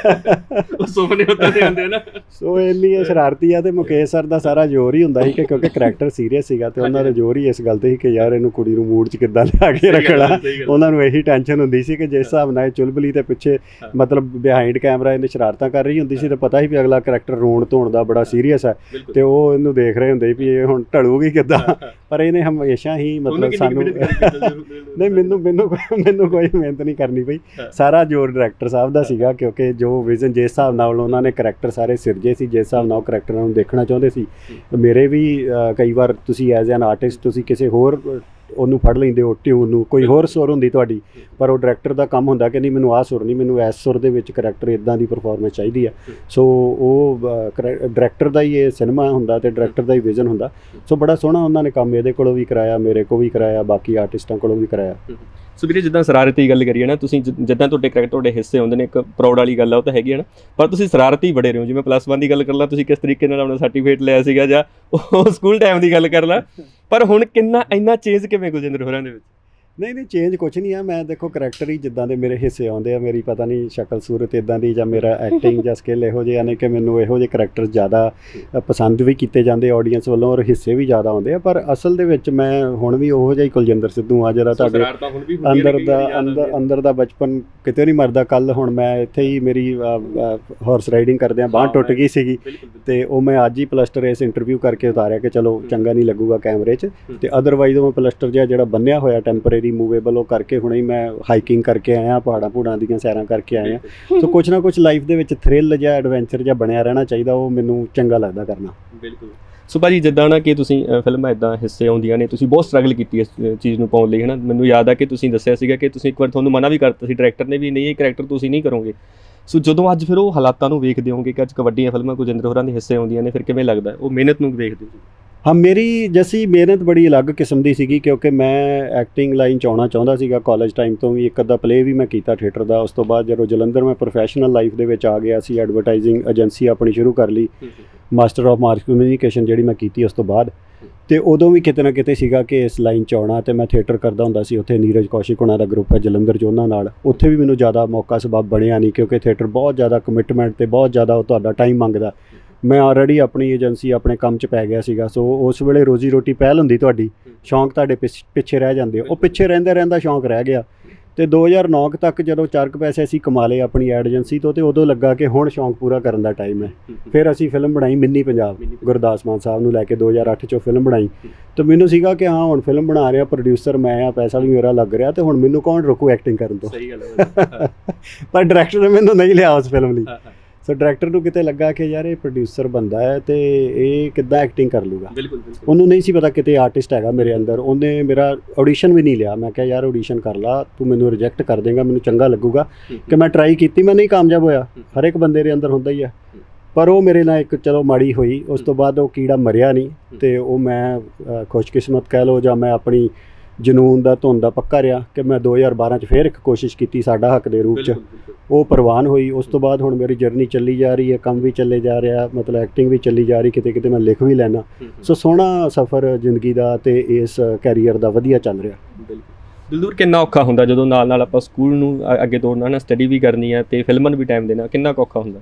ਸੋ ਇੰਨੀ ਇਹ ਸ਼ਰਾਰਤੀ ਆ। ਤੇ ਮੁਕੇਸ਼ ਸਰ ਦਾ ਸਾਰਾ ਜ਼ੋਰ ਹੀ ਹੁੰਦਾ ਸੀ ਕਿ ਕਿਉਂਕਿ ਕਰੈਕਟਰ ਸੀਰੀਅਸ ਸੀਗਾ, ਤੇ ਉਹਨਾਂ ਦਾ ਜ਼ੋਰ ਹੀ ਇਸ ਗੱਲ ਤੇ ਸੀ ਕਿ ਯਾਰ ਇਹਨੂੰ ਕੁੜੀ ਨੂੰ ਮੂਡ 'ਚ ਕਿੱਦਾਂ ਲਿਆ ਕੇ ਰੱਖਣਾ। ਉਹਨਾਂ ਨੂੰ ਇਹੀ ਟੈਨਸ਼ਨ ਹੁੰਦੀ ਸੀ ਕਿ ਜਿਸ ਹਿਸਾਬ ਨਾਲ ਇਹ ਚੁਲਬਲੀ ਤੇ ਪਿੱਛੇ ਮਤਲਬ ਬਿਹਾਈਂਡ ਕੈਮਰਾ ਇਹਨੇ ਸ਼ਰਾਰਤਾਂ ਕਰ ਰਹੀ ਹੁੰਦੀ ਸੀ, ਤੇ ਪਤਾ ਸੀ ਵੀ ਅਗਲਾ ਕਰੈਕਟਰ ਰੋਣ ਧੋਣ ਦਾ ਬੜਾ ਸੀਰੀਅਸ ਹੈ, ਤੇ ਉਹ ਇਹਨੂੰ ਦੇਖ ਰਹੇ ਹੁੰਦੇ ਵੀ ਇਹ ਹੁਣ ਢਲੂਗੀ ਕਿੱਦਾਂ। ਪਰ ਇਹਨੇ ਹਮੇਸ਼ਾ ਹੀ ਮਤਲਬ ਸਾਨੂੰ ਨਹੀਂ, ਮੈਨੂੰ ਕੋਈ ਮਿਹਨਤ ਨਹੀਂ ਕਰਨੀ ਪਈ, ਸਾਰਾ ਜ਼ੋਰ ਡਾਇਰੈਕਟਰ ਸਾਹਿਬ ਦਾ ਸੀਗਾ, ਕਿਉਂਕਿ ਜੋ ਵਿਜ਼ਨ ਜਿਸ ਹਿਸਾਬ ਨਾਲ ਉਹਨਾਂ ਨੇ ਕਰੈਕਟਰ ਸਾਰੇ ਸਿਰਜੇ ਸੀ, ਜਿਸ ਹਿਸਾਬ ਨਾਲ ਉਹ ਕਰੈਕਟਰਾਂ ਨੂੰ ਦੇਖਣਾ ਚਾਹੁੰਦੇ ਸੀ। ਮੇਰੇ ਵੀ ਕਈ ਵਾਰ ਤੁਸੀਂ ਐਜ਼ ਐਨ ਆਰਟਿਸਟ ਤੁਸੀਂ ਕਿਸੇ ਹੋਰ ਉਹਨੂੰ ਫੜ ਲੈਂਦੇ ਹੋ, ਟਿਊਨ ਨੂੰ, ਕੋਈ ਹੋਰ ਸੁਰ ਹੁੰਦੀ ਤੁਹਾਡੀ, ਪਰ ਉਹ ਡਾਇਰੈਕਟਰ ਦਾ ਕੰਮ ਹੁੰਦਾ ਕਿ ਨਹੀਂ ਮੈਨੂੰ ਆਹ ਸੁਰ ਨਹੀਂ, ਮੈਨੂੰ ਇਸ ਸੁਰ ਦੇ ਵਿੱਚ ਕਰੈਕਟਰ ਇੱਦਾਂ ਦੀ ਪਰਫੋਰਮੈਂਸ ਚਾਹੀਦੀ ਆ। ਸੋ ਉਹ ਡਾਇਰੈਕਟਰ ਦਾ ਹੀ ਇਹ ਸਿਨੇਮਾ ਹੁੰਦਾ, ਤੇ ਡਾਇਰੈਕਟਰ ਦਾ ਹੀ ਵਿਜ਼ਨ ਹੁੰਦਾ। ਸੋ ਬੜਾ ਸੋਹਣਾ ਉਹਨਾਂ ਨੇ ਕੰਮ ਇਹਦੇ ਕੋਲੋਂ ਵੀ ਕਰਾਇਆ, ਮੇਰੇ ਕੋਲ ਵੀ ਕਰਾਇਆ, ਬਾਕੀ ਆਰਟਿਸਟਾਂ ਕੋਲੋਂ ਵੀ ਕਰਾਇਆ। ਸੋ ਵੀਰੇ, ਜਿੱਦਾਂ ਸ਼ਰਾਰਤੀ ਦੀ ਗੱਲ ਕਰੀਏ ਨਾ, ਤੁਸੀਂ ਜਿੱਦਾਂ ਤੁਹਾਡੇ ਕਰੈਕਟਰ ਤੁਹਾਡੇ ਹਿੱਸੇ ਹੁੰਦੇ ਨੇ, ਇੱਕ ਪ੍ਰਾਊਡ ਵਾਲੀ ਗੱਲ ਆ, ਉਹ ਤਾਂ ਹੈਗੀ ਹੈ ਨਾ, ਪਰ ਤੁਸੀਂ ਸ਼ਰਾਰਤੀ ਬੜੇ ਰਹੇ ਹੋ। ਜਿਵੇਂ +1 ਦੀ ਗੱਲ ਕਰ ਲਾ, ਤੁਸੀਂ ਕਿਸ ਤਰੀਕੇ ਨਾਲ ਆਪਣਾ ਸਰਟੀਫਿਕੇਟ ਲਿਆ ਸੀਗਾ, ਜਾਂ ਉਹ ਸਕੂਲ ਟਾਈਮ ਦੀ ਗੱਲ ਕਰ ਲਾ, ਪਰ ਹੁਣ ਇੰਨਾ ਚੇਂਜ ਕਿਵੇਂ ਗੁਰਜਿੰਦਰ ਹੋਰਾਂ ਦੇ ਵਿੱਚ? ਨਹੀਂ ਚੇਂਜ ਕੁਛ ਨਹੀਂ ਆ। ਮੈਂ ਦੇਖੋ ਕਰੈਕਟਰ ਹੀ ਜਿੱਦਾਂ ਦੇ ਮੇਰੇ ਹਿੱਸੇ ਆਉਂਦੇ ਆ, ਮੇਰੀ ਪਤਾ ਨਹੀਂ ਸ਼ਕਲ ਸੂਰਤ ਇਦਾਂ ਦੀ ਜਾਂ ਮੇਰਾ ਐਕਟਿੰਗ ਜਾਂ ਸਕਿੱਲ ਇਹੋ ਜਿਹੇ ਨੇ ਕਿ ਮੈਨੂੰ ਇਹੋ ਜਿਹੇ ਕਰੈਕਟਰ ਜ਼ਿਆਦਾ ਪਸੰਦ ਵੀ ਕੀਤੇ ਜਾਂਦੇ ਆਡੀਅנס ਵੱਲੋਂ ਔਰ ਹਿੱਸੇ ਵੀ ਜ਼ਿਆਦਾ ਆਉਂਦੇ ਆ। ਪਰ ਅਸਲ ਦੇ ਵਿੱਚ ਮੈਂ ਹੁਣ ਵੀ ਉਹੋ ਜਿਹਾ ਹੀ ਕੁਲਜਿੰਦਰ ਸਿੱਧੂ ਆ ਜਿਹੜਾ ਤੁਹਾਡੇ ਅੰਦਰ ਦਾ ਬਚਪਨ ਕਿਤੇ ਨਹੀਂ ਮਰਦਾ। ਕੱਲ ਹੁਣ ਮੈਂ ਇੱਥੇ ਹੀ ਮੇਰੀ ਹਾਰਸ ਰਾਈਡਿੰਗ ਕਰਦਿਆਂ ਬਾਂਹ ਟੁੱਟ ਗਈ ਸੀਗੀ ਤੇ ਉਹ ਮੈਂ ਅੱਜ ਹੀ ਪਲਸਟਰ ਇਸ ਇੰਟਰਵਿਊ ਕਰਕੇ ਉਤਾਰਿਆ ਕਿ ਚਲੋ ਚੰਗਾ ਨਹੀਂ ਲੱਗੂਗਾ ਕੈਮਰੇ 'ਚ, ਤੇ ਅਦਰਵਾਈਜ਼ ਉਹ ਪਲਸਟਰ ਜਿਹੜਾ ਬੰਨਿਆ ਹੋਇਆ ਟੈਂਪਰੇਰੀ ਮੂਵੇਬਲ ਉਹ ਕਰਕੇ ਹੁਣੇ ਹੀ ਮੈਂ ਹਾਈਕਿੰਗ ਕਰਕੇ ਆਇਆ, ਪਹਾੜਾਂ ਦੀਆਂ ਸੈਰਾਂ ਕਰਕੇ ਆਏ ਆ। ਸੋ ਕੁਛ ਨਾ ਕੁਛ ਲਾਈਫ ਦੇ ਵਿੱਚ ਥ੍ਰਿਲ ਜਾਂ ਐਡਵੈਂਚਰ ਜਾਂ ਬਣਿਆ ਰਹਿਣਾ ਚਾਹੀਦਾ, ਉਹ ਮੈਨੂੰ ਚੰਗਾ ਲੱਗਦਾ ਕਰਨਾ। ਬਿਲਕੁਲ। ਸੋ ਭਾਜੀ ਜਿੱਦਾਂ ਨਾ ਕਿ ਤੁਸੀਂ ਫਿਲਮਾਂ ਇੱਦਾਂ ਹਿੱਸੇ ਆਉਂਦੀਆਂ ਨੇ, ਤੁਸੀਂ ਬਹੁਤ ਸਟਰਗਲ ਕੀਤੀ ਇਸ ਚੀਜ਼ ਨੂੰ ਪਾਉਣ ਲਈ, ਹੈ ਨਾ। ਮੈਨੂੰ ਯਾਦ ਆ ਕਿ ਤੁਸੀਂ ਦੱਸਿਆ ਸੀਗਾ ਕਿ ਤੁਸੀਂ ਇੱਕ ਵਾਰ ਤੁਹਾਨੂੰ ਮਨਾ ਵੀ ਕਰਤਾ ਸੀ ਡਾਇਰੈਕਟਰ ਨੇ ਵੀ ਨਹੀਂ ਇਹ ਕਰੈਕਟਰ ਤੁਸੀਂ ਨਹੀਂ ਕਰੋਗੇ। ਸੋ ਜਦੋਂ ਅੱਜ ਫਿਰ ਉਹ ਹਾਲਾਤਾਂ ਨੂੰ ਵੇਖਦੇ ਹੋਗੇ ਕਿ ਅੱਜ ਵੱਡੀਆਂ ਫਿਲਮਾਂ ਕੁਲਜਿੰਦਰ ਹੋਰਾਂ ਦੇ ਹਿੱਸੇ ਆਉਂਦੀਆਂ ਨੇ, ਫਿਰ ਕਿਵੇਂ ਲੱਗਦਾ ਉਹ ਮਿਹਨਤ ਨੂੰ ਵੇਖਦੇ ਹੋ? ਹਾਂ, ਮੇਰੀ ਜੈਸੀ ਮਿਹਨਤ ਬੜੀ ਅਲੱਗ ਕਿਸਮ ਦੀ ਸੀਗੀ ਕਿਉਂਕਿ ਮੈਂ ਐਕਟਿੰਗ ਲਾਈਨ 'ਚ ਆਉਣਾ ਚਾਹੁੰਦਾ ਸੀਗਾ। ਕਾਲਜ ਟਾਈਮ ਤੋਂ ਵੀ ਇੱਕ ਅੱਧਾ ਪਲੇਅ ਵੀ ਮੈਂ ਕੀਤਾ ਥੀਏਟਰ ਦਾ। ਉਸ ਤੋਂ ਬਾਅਦ ਜਦੋਂ ਜਲੰਧਰ ਮੈਂ ਪ੍ਰੋਫੈਸ਼ਨਲ ਲਾਈਫ ਦੇ ਵਿੱਚ ਆ ਗਿਆ ਸੀ, ਐਡਵਰਟਾਈਜ਼ਿੰਗ ਏਜੰਸੀ ਆਪਣੀ ਸ਼ੁਰੂ ਕਰ ਲਈ, ਮਾਸਟਰ ਆਫ ਮਾਸ ਕਮਿਊਨੀਕੇਸ਼ਨ ਜਿਹੜੀ ਮੈਂ ਕੀਤੀ ਉਸ ਤੋਂ ਬਾਅਦ, ਤੇ ਉਦੋਂ ਵੀ ਕਿਤੇ ਨਾ ਕਿਤੇ ਸੀਗਾ ਕਿ ਇਸ ਲਾਈਨ 'ਚ ਆਉਣਾ। ਤੇ ਮੈਂ ਥੀਏਟਰ ਕਰਦਾ ਹੁੰਦਾ ਸੀ ਉੱਥੇ, ਨੀਰਜ ਕੌਸ਼ਿਕ ਉਹਨਾਂ ਦਾ ਗਰੁੱਪ ਹੈ ਜਲੰਧਰ 'ਚ, ਉਹਨਾਂ ਨਾਲ ਉੱਥੇ ਵੀ ਮੈਨੂੰ ਜ਼ਿਆਦਾ ਮੌਕਾ ਸਬੱਬ ਬਣਿਆ ਨਹੀਂ ਕਿਉਂਕਿ ਥੀਏਟਰ ਬਹੁਤ ਜ਼ਿਆਦਾ ਕਮਿਟਮੈਂਟ ਅਤੇ ਬਹੁਤ ਜ਼ਿਆਦਾ ਉਹ ਤੁਹਾਡਾ ਟਾਈਮ ਮੰਗਦਾ। ਮੈਂ ਆਲਰੇਡੀ ਆਪਣੀ ਏਜੰਸੀ ਆਪਣੇ ਕੰਮ 'ਚ ਪੈ ਗਿਆ ਸੀਗਾ। ਸੋ ਉਸ ਵੇਲੇ ਰੋਜ਼ੀ ਰੋਟੀ ਪਹਿਲ ਹੁੰਦੀ ਤੁਹਾਡੀ, ਸ਼ੌਂਕ ਤੁਹਾਡੇ ਪਿੱਛੇ ਰਹਿ ਜਾਂਦੇ। ਉਹ ਪਿੱਛੇ ਰਹਿੰਦਾ ਸ਼ੌਂਕ ਰਹਿ ਗਿਆ। ਤੇ 2009 ਤੱਕ ਜਦੋਂ 4 ਪੈਸੇ ਅਸੀਂ ਕਮਾ ਲਏ ਆਪਣੀ ਐਡ ਏਜੰਸੀ ਤੋਂ, ਤੇ ਉਦੋਂ ਲੱਗਾ ਕਿ ਹੁਣ ਸ਼ੌਂਕ ਪੂਰਾ ਕਰਨ ਦਾ ਟਾਈਮ ਹੈ। ਫਿਰ ਅਸੀਂ ਫਿਲਮ ਬਣਾਈ ਮਿੰਨੀ ਪੰਜਾਬ, ਗੁਰਦਾਸ ਮਾਨ ਸਾਹਿਬ ਨੂੰ ਲੈ ਕੇ 2008 'ਚੋਂ ਫਿਲਮ ਬਣਾਈ। ਤੇ ਮੈਨੂੰ ਸੀਗਾ ਕਿ ਹਾਂ ਹੁਣ ਫਿਲਮ ਬਣਾ ਰਿਹਾ, ਪ੍ਰੋਡਿਊਸਰ ਮੈਂ ਆ, ਪੈਸਾ ਵੀ ਮੇਰਾ ਲੱਗ ਰਿਹਾ, ਤੇ ਹੁਣ ਮੈਨੂੰ ਕੌਣ ਰੋਕੂ ਐਕਟਿੰਗ ਕਰਨ ਤੋਂ। ਸਹੀ ਗੱਲ ਹੈ। ਪਰ ਡਾਇਰੈਕਟਰ ਨੇ ਮੈਨੂੰ ਨਹੀਂ ਲਿਆ ਉਸ ਫਿਲਮ ਲਈ। ਸੋ ਡਾਇਰੈਕਟਰ ਨੂੰ ਕਿਤੇ ਲੱਗਾ ਕਿ ਯਾਰ ਇਹ ਪ੍ਰੋਡਿਊਸਰ ਬੰਦਾ ਹੈ ਤੇ ਇਹ ਕਿੱਦਾਂ ਐਕਟਿੰਗ ਕਰ ਲੂਗਾ। ਉਹਨੂੰ ਨਹੀਂ ਸੀ ਪਤਾ ਕਿਤੇ ਆਰਟਿਸਟ ਹੈਗਾ ਮੇਰੇ ਅੰਦਰ। ਉਹਨੇ ਮੇਰਾ ਆਡੀਸ਼ਨ ਵੀ ਨਹੀਂ ਲਿਆ। ਮੈਂ ਕਿਹਾ ਯਾਰ ਆਡੀਸ਼ਨ ਕਰ ਲਾ, ਤੂੰ ਮੈਨੂੰ ਰਿਜੈਕਟ ਕਰ ਦੇਂਗਾ, ਮੈਨੂੰ ਚੰਗਾ ਲੱਗੂਗਾ ਕਿ ਮੈਂ ਟਰਾਈ ਕੀਤੀ, ਮੈਂ ਨਹੀਂ ਕਾਮਯਾਬ ਹੋਇਆ। ਹਰ ਇੱਕ ਬੰਦੇ ਦੇ ਅੰਦਰ ਹੁੰਦਾ ਹੀ ਹੈ। ਪਰ ਉਹ ਮੇਰੇ ਨਾਲ ਇੱਕ ਚਲੋ ਮਾੜੀ ਹੋਈ। ਉਸ ਤੋਂ ਬਾਅਦ ਉਹ ਕੀੜਾ ਮਰਿਆ ਨਹੀਂ, ਤੇ ਉਹ ਮੈਂ ਖੁਸ਼ਕਿਸਮਤ ਕਹਿ ਲਓ ਜਾਂ ਮੈਂ ਆਪਣੀ ਜਨੂਨ ਦਾ ਧੁੰਨ ਦਾ ਪੱਕਾ ਰਿਹਾ ਕਿ ਮੈਂ 2012 'ਚ ਫਿਰ ਇੱਕ ਕੋਸ਼ਿਸ਼ ਕੀਤੀ ਸਾਡਾ ਹੱਕ ਦੇ ਰੂਪ 'ਚ, ਉਹ ਪ੍ਰਵਾਨ ਹੋਈ। ਉਸ ਤੋਂ ਬਾਅਦ ਹੁਣ ਮੇਰੀ ਜਰਨੀ ਚੱਲੀ ਜਾ ਰਹੀ ਹੈ, ਕੰਮ ਵੀ ਚੱਲੇ ਜਾ ਰਿਹਾ, ਮਤਲਬ ਐਕਟਿੰਗ ਵੀ ਚੱਲੀ ਜਾ ਰਹੀ, ਕਿਤੇ ਮੈਂ ਲਿਖ ਵੀ ਲੈਣਾ। ਸੋ ਸੋਹਣਾ ਸਫ਼ਰ ਜ਼ਿੰਦਗੀ ਦਾ ਤੇ ਇਸ ਕੈਰੀਅਰ ਦਾ ਵਧੀਆ ਚੱਲ ਰਿਹਾ। ਦਿਲਦੂਰ, ਕਿੰਨਾ ਔਖਾ ਹੁੰਦਾ ਜਦੋਂ ਨਾਲ ਆਪਾਂ ਸਕੂਲ ਨੂੰ ਅੱਗੇ ਤੋਰਨਾ ਨਾ, ਸਟੱਡੀ ਵੀ ਕਰਨੀ ਹੈ ਤੇ ਫਿਲਮਾਂ ਨੂੰ ਵੀ ਟਾਈਮ ਦੇਣਾ, ਕਿੰਨਾ ਔਖਾ ਹੁੰਦਾ?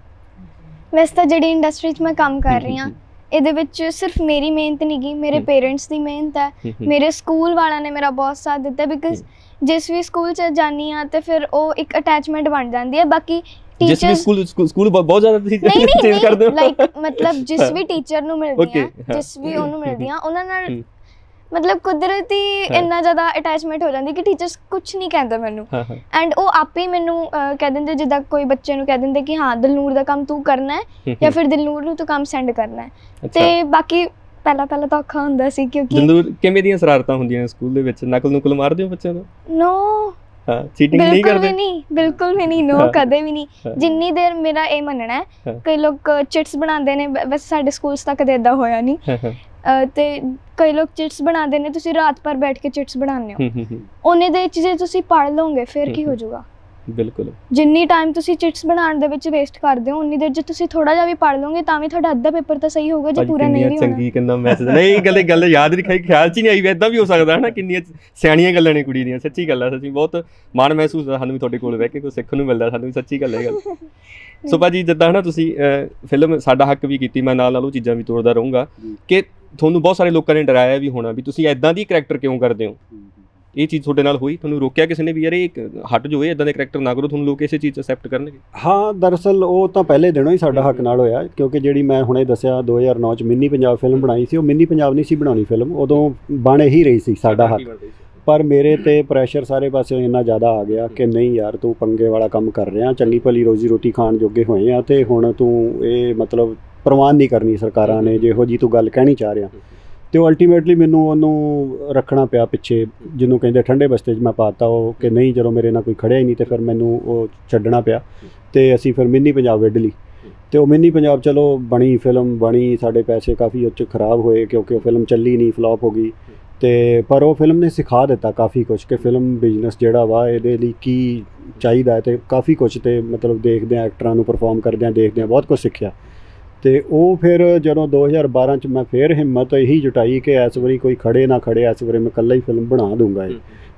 ਵੈਸੇ ਤਾਂ ਜਿਹੜੀ ਇੰਡਸਟਰੀ 'ਚ ਮੈਂ ਕੰਮ ਕਰ ਰਹੀ ਹਾਂ ਇਹਦੇ ਵਿੱਚ ਸਿਰਫ ਮੇਰੀ ਮਿਹਨਤ ਨਹੀਂ ਗੀ, ਮੇਰੇ ਪੇਰੈਂਟਸ ਦੀ ਮਿਹਨਤ ਹੈ, ਮੇਰੇ ਸਕੂਲ ਵਾਲਿਆਂ ਨੇ ਮੇਰਾ ਬਹੁਤ ਸਾਥ ਦਿੱਤਾ। ਬਿਕਾਜ਼ ਜਿਸ ਵੀ ਸਕੂਲ 'ਚ ਜਾਂਦੀ ਹਾਂ ਤੇ ਫਿਰ ਉਹ ਇੱਕ ਅਟੈਚਮੈਂਟ ਬਣ ਜਾਂਦੀ ਹੈ। ਬਾਕੀ ਟੀਚਰਸ ਸਕੂਲ ਬਹੁਤ ਜ਼ਿਆਦਾ ਤੁਸੀਂ ਚੇਂਜ ਕਰਦੇ ਹੋ, ਲਾਈਕ ਮਤਲਬ ਜਿਸ ਵੀ ਟੀਚਰ ਨੂੰ ਮਿਲਦੀਆਂ, ਜਿਸ ਵੀ ਉਹਨੂੰ ਮਿਲਦੀਆਂ, ਉਹਨਾਂ ਨਾਲ ਮਤਲਬ ਕੁਦਰਤੀ ਇੰਨਾ ਜ਼ਿਆਦਾ ਅਟੈਚਮੈਂਟ ਹੋ ਜਾਂਦੀ ਕਿ ਟੀਚਰਸ ਕੁਛ ਨਹੀਂ ਕਹਿੰਦੇ ਮੈਨੂੰ, ਐਂਡ ਉਹ ਆਪੇ ਹੀ ਮੈਨੂੰ ਕਹਿ ਦਿੰਦੇ, ਜਿੱਦਾਂ ਕੋਈ ਬੱਚੇ ਨੂੰ ਕਹਿ ਦਿੰਦੇ ਕਿ ਹਾਂ ਦਿਲਨੂਰ ਦਾ ਕੰਮ ਤੂੰ ਕਰਨਾ ਹੈ ਜਾਂ ਫਿਰ ਦਿਲਨੂਰ ਨੂੰ ਤੂੰ ਕੰਮ ਸੈਂਡ ਕਰਨਾ ਹੈ। ਤੇ ਬਾਕੀ ਪਹਿਲਾਂ ਤਾਂ ਔਖਾ ਹੁੰਦਾ ਸੀ ਕਿਉਂਕਿ ਦਿਲਨੂਰ ਕਿਵੇਂ ਦੀਆਂ ਸ਼ਰਾਰਤਾਂ ਹੁੰਦੀਆਂ ਸਕੂਲ ਦੇ ਵਿੱਚ? ਨਕਲ ਮਾਰਦੇ ਹੋ ਬੱਚਿਆਂ ਤੋਂ? ਨੋ, ਚੀਟਿੰਗ ਨਹੀਂ ਕਰਦੇ? ਬਿਲਕੁਲ ਵੀ ਨਹੀਂ, ਨੋ ਕਦੇ ਵੀ ਨਹੀਂ। ਜਿੰਨੀ ਦੇਰ ਮੇਰਾ ਇਹ ਮੰਨਣਾ ਹੈ, ਕਈ ਲੋਕ ਚਿਟਸ ਬਣਾਉਂਦੇ ਨੇ, ਵੈਸੇ ਸਾਡੇ ਸਕੂਲਸ ਤੱਕ ਕਦੇ ਏਦਾਂ ਹੋਇਆ ਨਹੀਂ, ਤੇ ਕਈ ਲੋਕ ਚਿਟਸ ਬਣਾਉਂਦੇ ਨੇ, ਤੁਸੀਂ ਰਾਤ ਭਰ ਬੈਠ ਕੇ ਚਿਟਸ ਬਣਾਉਂਦੇ ਹੋ, ਉਹਨੇ ਦੇ ਵਿੱਚ ਜੇ ਤੁਸੀਂ ਪੜ੍ਹ ਲਓਗੇ ਫਿਰ ਕੀ ਹੋ ਜਾਊਗਾ? ਬਿਲਕੁਲ, ਜਿੰਨੀ ਟਾਈਮ ਤੁਸੀਂ ਚਿਟਸ ਬਣਾਉਣ ਦੇ ਵਿੱਚ ਵੇਸਟ ਕਰਦੇ ਹੋ ਉਨੀ ਦੇਰ ਜੇ ਤੁਸੀਂ ਥੋੜਾ ਜਿਹਾ ਵੀ ਪੜ੍ਹ ਲਓਗੇ ਤਾਂ ਵੀ ਤੁਹਾਡਾ ਅੱਧਾ ਪੇਪਰ ਤਾਂ ਸਹੀ ਹੋਊਗਾ, ਜੇ ਪੂਰਾ ਨਹੀਂ ਵੀ ਹੋਣਾ। ਚੰਗੀ ਕਿੰਨਾ ਮੈਸੇਜ ਨਹੀਂ, ਗੱਲ ਯਾਦ ਨਹੀਂ, ਖਿਆਲ 'ਚ ਨਹੀਂ ਆਈ ਵੀ ਏਦਾਂ ਵੀ ਹੋ ਸਕਦਾ ਹੈ ਨਾ। ਕਿੰਨੀਆਂ ਸਿਆਣੀਆਂ ਗੱਲਾਂ ਨੇ ਕੁੜੀ ਦੀਆਂ, ਸੱਚੀ ਗੱਲ ਹੈ। ਸੱਚੀ ਬਹੁਤ ਮਾਣ ਮਹਿਸੂਸ ਹੁੰਦਾ ਸਾਨੂੰ ਵੀ ਤੁਹਾਡੇ ਕੋਲ ਬਹਿ ਕੇ, ਕੁਝ ਸਿੱਖਣ ਨੂੰ ਮਿਲਦਾ ਸਾਨੂੰ ਵੀ, ਸੱਚੀ ਗੱਲ ਹੈ ਗੱਲ। ਸੋ ਭਾਜੀ ਜਿੱਦਾਂ ਹੈ ਨਾ ਤੁਸੀਂ ਫਿਲਮ ਸਾਡਾ ਹੱਕ ਵੀ ਕੀਤੀ, ਮੈਂ ਨਾਲ ਉਹ ਚੀਜ਼ਾਂ ਵੀ ਤੋੜਦਾ ਰਹੂੰਗਾ ਕਿ ਤੁਹਾਨੂੰ ਬਹੁਤ ਸਾਰੇ ਲੋਕਾਂ ਨੇ ਡਰਾਇਆ ਵੀ ਹੋਣਾ ਵੀ ਤੁਸੀਂ ਇੱਦਾਂ ਦੀ ਕਰੈਕਟਰ ਕਿਉਂ ਕਰਦੇ ਹੋ। ਇਹ ਚੀਜ਼ ਤੁਹਾਡੇ ਨਾਲ ਹੋਈ? ਤੁਹਾਨੂੰ ਰੋਕਿਆ ਕਿਸੇ ਨੇ ਵੀ ਯਾਰ ਇਹ ਹਟ ਜੋ, ਇੱਦਾਂ ਦੇ ਕਰੈਕਟਰ ਨਾ ਕਰੋ, ਤੁਹਾਨੂੰ ਲੋਕ ਇਸੇ ਚੀਜ਼ ਅਸੈਪਟ ਕਰਨਗੇ? ਹਾਂ, ਦਰਅਸਲ ਉਹ ਤਾਂ ਪਹਿਲੇ ਦਿਨੋਂ ਹੀ ਸਾਡਾ ਹੱਕ ਨਾਲ ਹੋਇਆ ਕਿਉਂਕਿ ਜਿਹੜੀ ਮੈਂ ਹੁਣੇ ਦੱਸਿਆ 2009 'ਚ ਮਿੰਨੀ ਪੰਜਾਬ ਫਿਲਮ ਬਣਾਈ ਸੀ, ਉਹ ਮਿੰਨੀ ਪੰਜਾਬ ਨਹੀਂ ਸੀ ਬਣਾਉਣੀ ਫਿਲਮ, ਉਦੋਂ ਬਣ ਹੀ ਰਹੀ ਸੀ ਸਾਡਾ ਹੱਕ। ਪਰ ਮੇਰੇ 'ਤੇ ਪ੍ਰੈਸ਼ਰ ਸਾਰੇ ਪਾਸਿਓਂ ਇੰਨਾ ਜ਼ਿਆਦਾ ਆ ਗਿਆ ਕਿ ਨਹੀਂ ਯਾਰ ਤੂੰ ਪੰਗੇ ਵਾਲਾ ਕੰਮ ਕਰ ਰਿਹਾ, ਚੰਗੀ ਭਲੀ ਰੋਜ਼ੀ ਰੋਟੀ ਖਾਣ ਜੋਗੇ ਹੋਏ ਆ ਤੇ ਹੁਣ ਤੂੰ ਇਹ ਮਤਲਬ ਪ੍ਰਵਾਨ ਨਹੀਂ ਕਰਨੀ ਸਰਕਾਰਾਂ ਨੇ ਜਿਹੋ ਜੀ ਤੂੰ ਗੱਲ ਕਹਿਣੀ ਚਾਹ ਰਿਹਾ। ਅਤੇ ਉਹ ਅਲਟੀਮੇਟਲੀ ਮੈਨੂੰ ਉਹਨੂੰ ਰੱਖਣਾ ਪਿਆ ਪਿੱਛੇ, ਜਿਹਨੂੰ ਕਹਿੰਦੇ ਠੰਡੇ ਬਸਤੇ 'ਚ ਮੈਂ ਪਾਤਾ ਉਹ ਕਿ ਨਹੀਂ, ਜਦੋਂ ਮੇਰੇ ਨਾਲ ਕੋਈ ਖੜਿਆ ਹੀ ਨਹੀਂ ਅਤੇ ਫਿਰ ਮੈਨੂੰ ਉਹ ਛੱਡਣਾ ਪਿਆ ਅਤੇ ਅਸੀਂ ਫਿਰ ਮਿੰਨੀ ਪੰਜਾਬ ਵਿੱਢ ਲਈ। ਅਤੇ ਉਹ ਮਿੰਨੀ ਪੰਜਾਬ ਚਲੋ ਬਣੀ, ਫਿਲਮ ਬਣੀ, ਸਾਡੇ ਪੈਸੇ ਕਾਫੀ ਉਹ 'ਚ ਖਰਾਬ ਹੋਏ ਕਿਉਂਕਿ ਉਹ ਫਿਲਮ ਚੱਲੀ ਨਹੀਂ, ਫਲੋਪ ਹੋ ਗਈ। ਅਤੇ ਪਰ ਉਹ ਫਿਲਮ ਨੇ ਸਿਖਾ ਦਿੱਤਾ ਕਾਫੀ ਕੁਛ ਕਿ ਫਿਲਮ ਬਿਜ਼ਨਸ ਜਿਹੜਾ ਵਾ ਇਹਦੇ ਲਈ ਕੀ ਚਾਹੀਦਾ ਹੈ, ਅਤੇ ਕਾਫੀ ਕੁਛ ਅਤੇ ਮਤਲਬ ਦੇਖਦਿਆਂ ਐਕਟਰਾਂ ਨੂੰ ਪਰਫੋਰਮ ਕਰਦਿਆਂ ਦੇਖਦਿਆਂ ਬਹੁਤ ਕੁਛ ਸਿੱਖਿਆ। ਅਤੇ ਉਹ ਫਿਰ ਜਦੋਂ 2012 'ਚ ਮੈਂ ਫਿਰ ਹਿੰਮਤ ਇਹੀ ਜੁਟਾਈ ਕਿ ਇਸ ਵਾਰੀ ਕੋਈ ਖੜੇ ਨਾ ਖੜੇ, ਇਸ ਵਾਰੀ ਮੈਂ ਇਕੱਲਾ ਹੀ ਫਿਲਮ ਬਣਾ ਦੂੰਗਾ ਇਹ।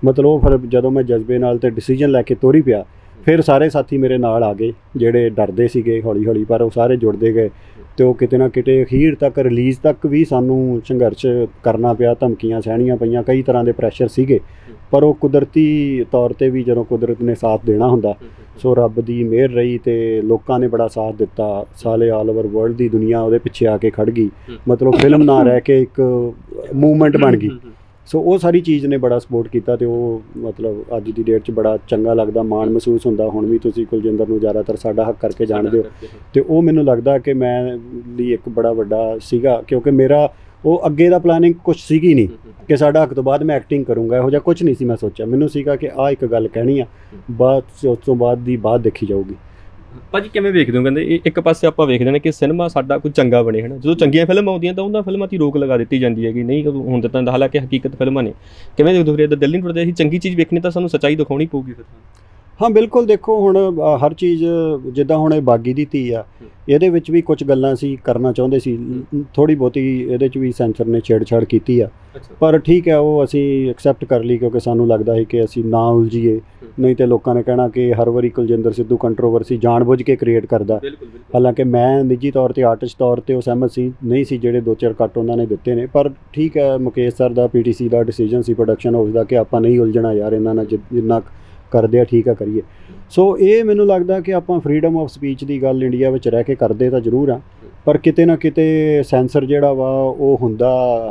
ਮਤਲਬ ਉਹ ਫਿਰ ਜਦੋਂ ਮੈਂ ਜਜ਼ਬੇ ਨਾਲ ਤੇ ਡਿਸੀਜਨ ਲੈ ਕੇ ਤੋਰੀ ਪਿਆ, ਫਿਰ ਸਾਰੇ ਸਾਥੀ ਮੇਰੇ ਨਾਲ ਆ ਗਏ ਜਿਹੜੇ ਡਰਦੇ ਸੀਗੇ ਹੌਲੀ ਹੌਲੀ, ਪਰ ਉਹ ਸਾਰੇ ਜੁੜਦੇ ਗਏ ਅਤੇ ਉਹ ਕਿਤੇ ਨਾ ਕਿਤੇ ਅਖੀਰ ਤੱਕ ਰਿਲੀਜ਼ ਤੱਕ ਵੀ ਸਾਨੂੰ ਸੰਘਰਸ਼ ਕਰਨਾ ਪਿਆ, ਧਮਕੀਆਂ ਸਹਿਣੀਆਂ ਪਈਆਂ, ਕਈ ਤਰ੍ਹਾਂ ਦੇ ਪ੍ਰੈਸ਼ਰ ਸੀਗੇ, ਪਰ ਉਹ ਕੁਦਰਤੀ ਤੌਰ 'ਤੇ ਵੀ ਜਦੋਂ ਕੁਦਰਤ ਨੇ ਸਾਥ ਦੇਣਾ ਹੁੰਦਾ, ਸੋ ਰੱਬ ਦੀ ਮਿਹਰ ਰਹੀ ਅਤੇ ਲੋਕਾਂ ਨੇ ਬੜਾ ਸਾਥ ਦਿੱਤਾ, ਸਾਲੇ ਆਲ ਓਵਰ ਵਰਲਡ ਦੀ ਦੁਨੀਆ ਉਹਦੇ ਪਿੱਛੇ ਆ ਕੇ ਖੜ੍ਹ ਗਈ, ਮਤਲਬ ਫਿਲਮ ਨਾ ਰਹਿ ਕੇ ਇੱਕ ਮੂਵਮੈਂਟ ਬਣ ਗਈ। ਸੋ ਉਹ ਸਾਰੀ ਚੀਜ਼ ਨੇ ਬੜਾ ਸਪੋਰਟ ਕੀਤਾ ਅਤੇ ਉਹ ਮਤਲਬ ਅੱਜ ਦੀ ਡੇਟ 'ਚ ਬੜਾ ਚੰਗਾ ਲੱਗਦਾ, ਮਾਣ ਮਹਿਸੂਸ ਹੁੰਦਾ। ਹੁਣ ਵੀ ਤੁਸੀਂ ਕੁਲਜਿੰਦਰ ਨੂੰ ਜ਼ਿਆਦਾਤਰ ਸਾਡਾ ਹੱਕ ਕਰਕੇ ਜਾਣਦੇ ਹੋ, ਅਤੇ ਉਹ ਮੈਨੂੰ ਲੱਗਦਾ ਕਿ ਮੈਂ ਲਈ ਇੱਕ ਬੜਾ ਵੱਡਾ ਸੀਗਾ, ਕਿਉਂਕਿ ਮੇਰਾ ਉਹ ਅੱਗੇ ਦਾ ਪਲਾਨਿੰਗ ਕੁਛ ਸੀਗੀ ਨਹੀਂ ਕਿ ਸਾਡਾ ਹੱਕ ਤੋਂ ਬਾਅਦ ਮੈਂ ਐਕਟਿੰਗ ਕਰੂੰਗਾ, ਇਹੋ ਜਿਹਾ ਕੁਛ ਨਹੀਂ ਸੀ ਮੈਂ ਸੋਚਿਆ। ਮੈਨੂੰ ਸੀਗਾ ਕਿ ਆਹ ਇੱਕ ਗੱਲ ਕਹਿਣੀ ਆ, ਬਾਅਦ ਉਸ ਤੋਂ ਬਾਅਦ ਦੀ ਬਾਤ ਦੇਖੀ ਜਾਊਗੀ। ਭਾਜੀ ਕਿਵੇਂ ਵੇਖਦੇ ਹੋ? ਕਹਿੰਦੇ ਇਹ ਇੱਕ ਪਾਸੇ ਆਪਾਂ ਵੇਖਦੇ ਨੇ ਕਿ ਸਿਨੇਮਾ ਸਾਡਾ ਕੋਈ ਚੰਗਾ ਬਣੇ, ਹੈ ਨਾ, ਜਦੋਂ ਚੰਗੀਆਂ ਫਿਲਮਾਂ ਆਉਂਦੀਆਂ ਤਾਂ ਉਹਨਾਂ ਫਿਲਮਾਂ 'ਤੇ ਰੋਕ ਲਗਾ ਦਿੱਤੀ ਜਾਂਦੀ ਹੈਗੀ, ਨਹੀਂ ਹੁਣ ਦਿੱਤਾ ਜਾਂਦਾ, ਹਾਲਾਂਕਿ ਹਕੀਕਤ ਫਿਲਮਾਂ ਨੇ। ਕਿਵੇਂ ਦੇਖਦੇ ਹੋ ਫਿਰ? ਦਿਲ ਨਹੀਂ ਟੁੱਟਦਾ? ਅਸੀਂ ਚੰਗੀ ਚੀਜ਼ ਵੇਖਣੀ ਤਾਂ ਸਾਨੂੰ ਸੱਚਾਈ ਦਿਖਾਉਣੀ ਪਊਗੀ ਫਿਰ। ਹਾਂ ਬਿਲਕੁਲ, ਦੇਖੋ ਹੁਣ ਹਰ ਚੀਜ਼ ਜਿੱਦਾਂ ਹੁਣ ਇਹ ਬਾਗੀ ਦੀ ਧੀ ਆ, ਇਹਦੇ ਵਿੱਚ ਵੀ ਕੁਝ ਗੱਲਾਂ ਅਸੀਂ ਕਰਨਾ ਚਾਹੁੰਦੇ ਸੀ, ਥੋੜ੍ਹੀ ਬਹੁਤੀ ਇਹਦੇ 'ਚ ਵੀ ਸੈਂਸਰ ਨੇ ਛੇੜਛਾੜ ਕੀਤੀ ਆ, ਪਰ ਠੀਕ ਹੈ ਉਹ ਅਸੀਂ ਐਕਸੈਪਟ ਕਰ ਲਈ, ਕਿਉਂਕਿ ਸਾਨੂੰ ਲੱਗਦਾ ਸੀ ਕਿ ਅਸੀਂ ਨਾ ਉਲਝੀਏ, ਨਹੀਂ ਤਾਂ ਲੋਕਾਂ ਨੇ ਕਹਿਣਾ ਕਿ ਹਰ ਵਾਰੀ ਕੁਲਜਿੰਦਰ ਸਿੱਧੂ ਕੰਟਰੋਵਰਸੀ ਜਾਣਬੁੱਝ ਕੇ ਕ੍ਰੀਏਟ ਕਰਦਾ। ਹਾਲਾਂਕਿ ਮੈਂ ਨਿੱਜੀ ਤੌਰ 'ਤੇ ਆਰਟਿਸਟ ਤੌਰ 'ਤੇ ਉਹ ਸਹਿਮਤ ਨਹੀਂ ਸੀ ਜਿਹੜੇ 2-4 ਕੱਟ ਉਹਨਾਂ ਨੇ ਦਿੱਤੇ ਨੇ, ਪਰ ਠੀਕ ਹੈ ਮੁਕੇਸ਼ ਸਰ ਦਾ PTC ਦਾ ਡਿਸੀਜਨ ਸੀ, ਪ੍ਰੋਡਕਸ਼ਨ ਹਾਊਸ ਦਾ, ਕਿ ਆਪਾਂ ਨਹੀਂ ਉਲਝਣਾ ਯਾਰ ਇਹਨਾਂ ਨਾਲ, ਜਿੰਨਾ ਕਰਦੇ ਆ ਠੀਕ ਆ ਕਰੀਏ। ਸੋ ਇਹ ਮੈਨੂੰ ਲੱਗਦਾ ਕਿ ਆਪਾਂ ਫਰੀਡਮ ਆਫ ਸਪੀਚ ਦੀ ਗੱਲ ਇੰਡੀਆ ਵਿੱਚ ਰਹਿ ਕੇ ਕਰਦੇ ਤਾਂ ਜ਼ਰੂਰ ਆ, ਪਰ ਕਿਤੇ ਨਾ ਕਿਤੇ ਸੈਂਸਰ ਜਿਹੜਾ ਵਾ ਉਹ ਹੁੰਦਾ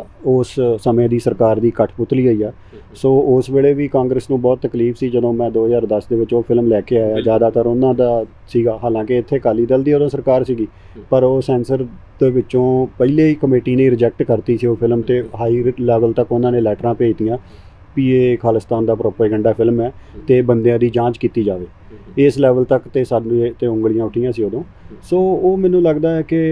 ਉਸ ਸਮੇਂ ਦੀ ਸਰਕਾਰ ਦੀ ਕਠਪੁਤਲੀ ਹੋਈ ਆ। ਸੋ ਉਸ ਵੇਲੇ ਵੀ ਕਾਂਗਰਸ ਨੂੰ ਬਹੁਤ ਤਕਲੀਫ ਸੀ ਜਦੋਂ ਮੈਂ 2010 ਦੇ ਵਿੱਚ ਉਹ ਫਿਲਮ ਲੈ ਕੇ ਆਇਆ, ਜ਼ਿਆਦਾਤਰ ਉਹਨਾਂ ਦਾ ਸੀਗਾ, ਹਾਲਾਂਕਿ ਇੱਥੇ ਅਕਾਲੀ ਦਲ ਦੀ ਉਦੋਂ ਸਰਕਾਰ ਸੀਗੀ, ਪਰ ਉਹ ਸੈਂਸਰ ਦੇ ਵਿੱਚੋਂ ਪਹਿਲੇ ਹੀ ਕਮੇਟੀ ਨੇ ਰਿਜੈਕਟ ਕਰਤੀ ਸੀ ਉਹ ਫਿਲਮ, ਅਤੇ ਹਾਈ ਲੈਵਲ ਤੱਕ ਉਹਨਾਂ ਨੇ ਲੈਟਰਾਂ ਭੇਜਤੀਆਂ ਵੀ ਇਹ ਖਾਲਿਸਤਾਨ ਦਾ ਪ੍ਰੋਪੇਗੈਂਡਾ ਫਿਲਮ ਹੈ ਅਤੇ ਬੰਦਿਆਂ ਦੀ ਜਾਂਚ ਕੀਤੀ ਜਾਵੇ, ਇਸ ਲੈਵਲ ਤੱਕ ਤੇ ਸਾਨੂੰ 'ਤੇ ਉਂਗਲੀਆਂ ਉੱਠੀਆਂ ਸੀ ਉਦੋਂ। ਸੋ ਉਹ ਮੈਨੂੰ ਲੱਗਦਾ ਹੈ ਕਿ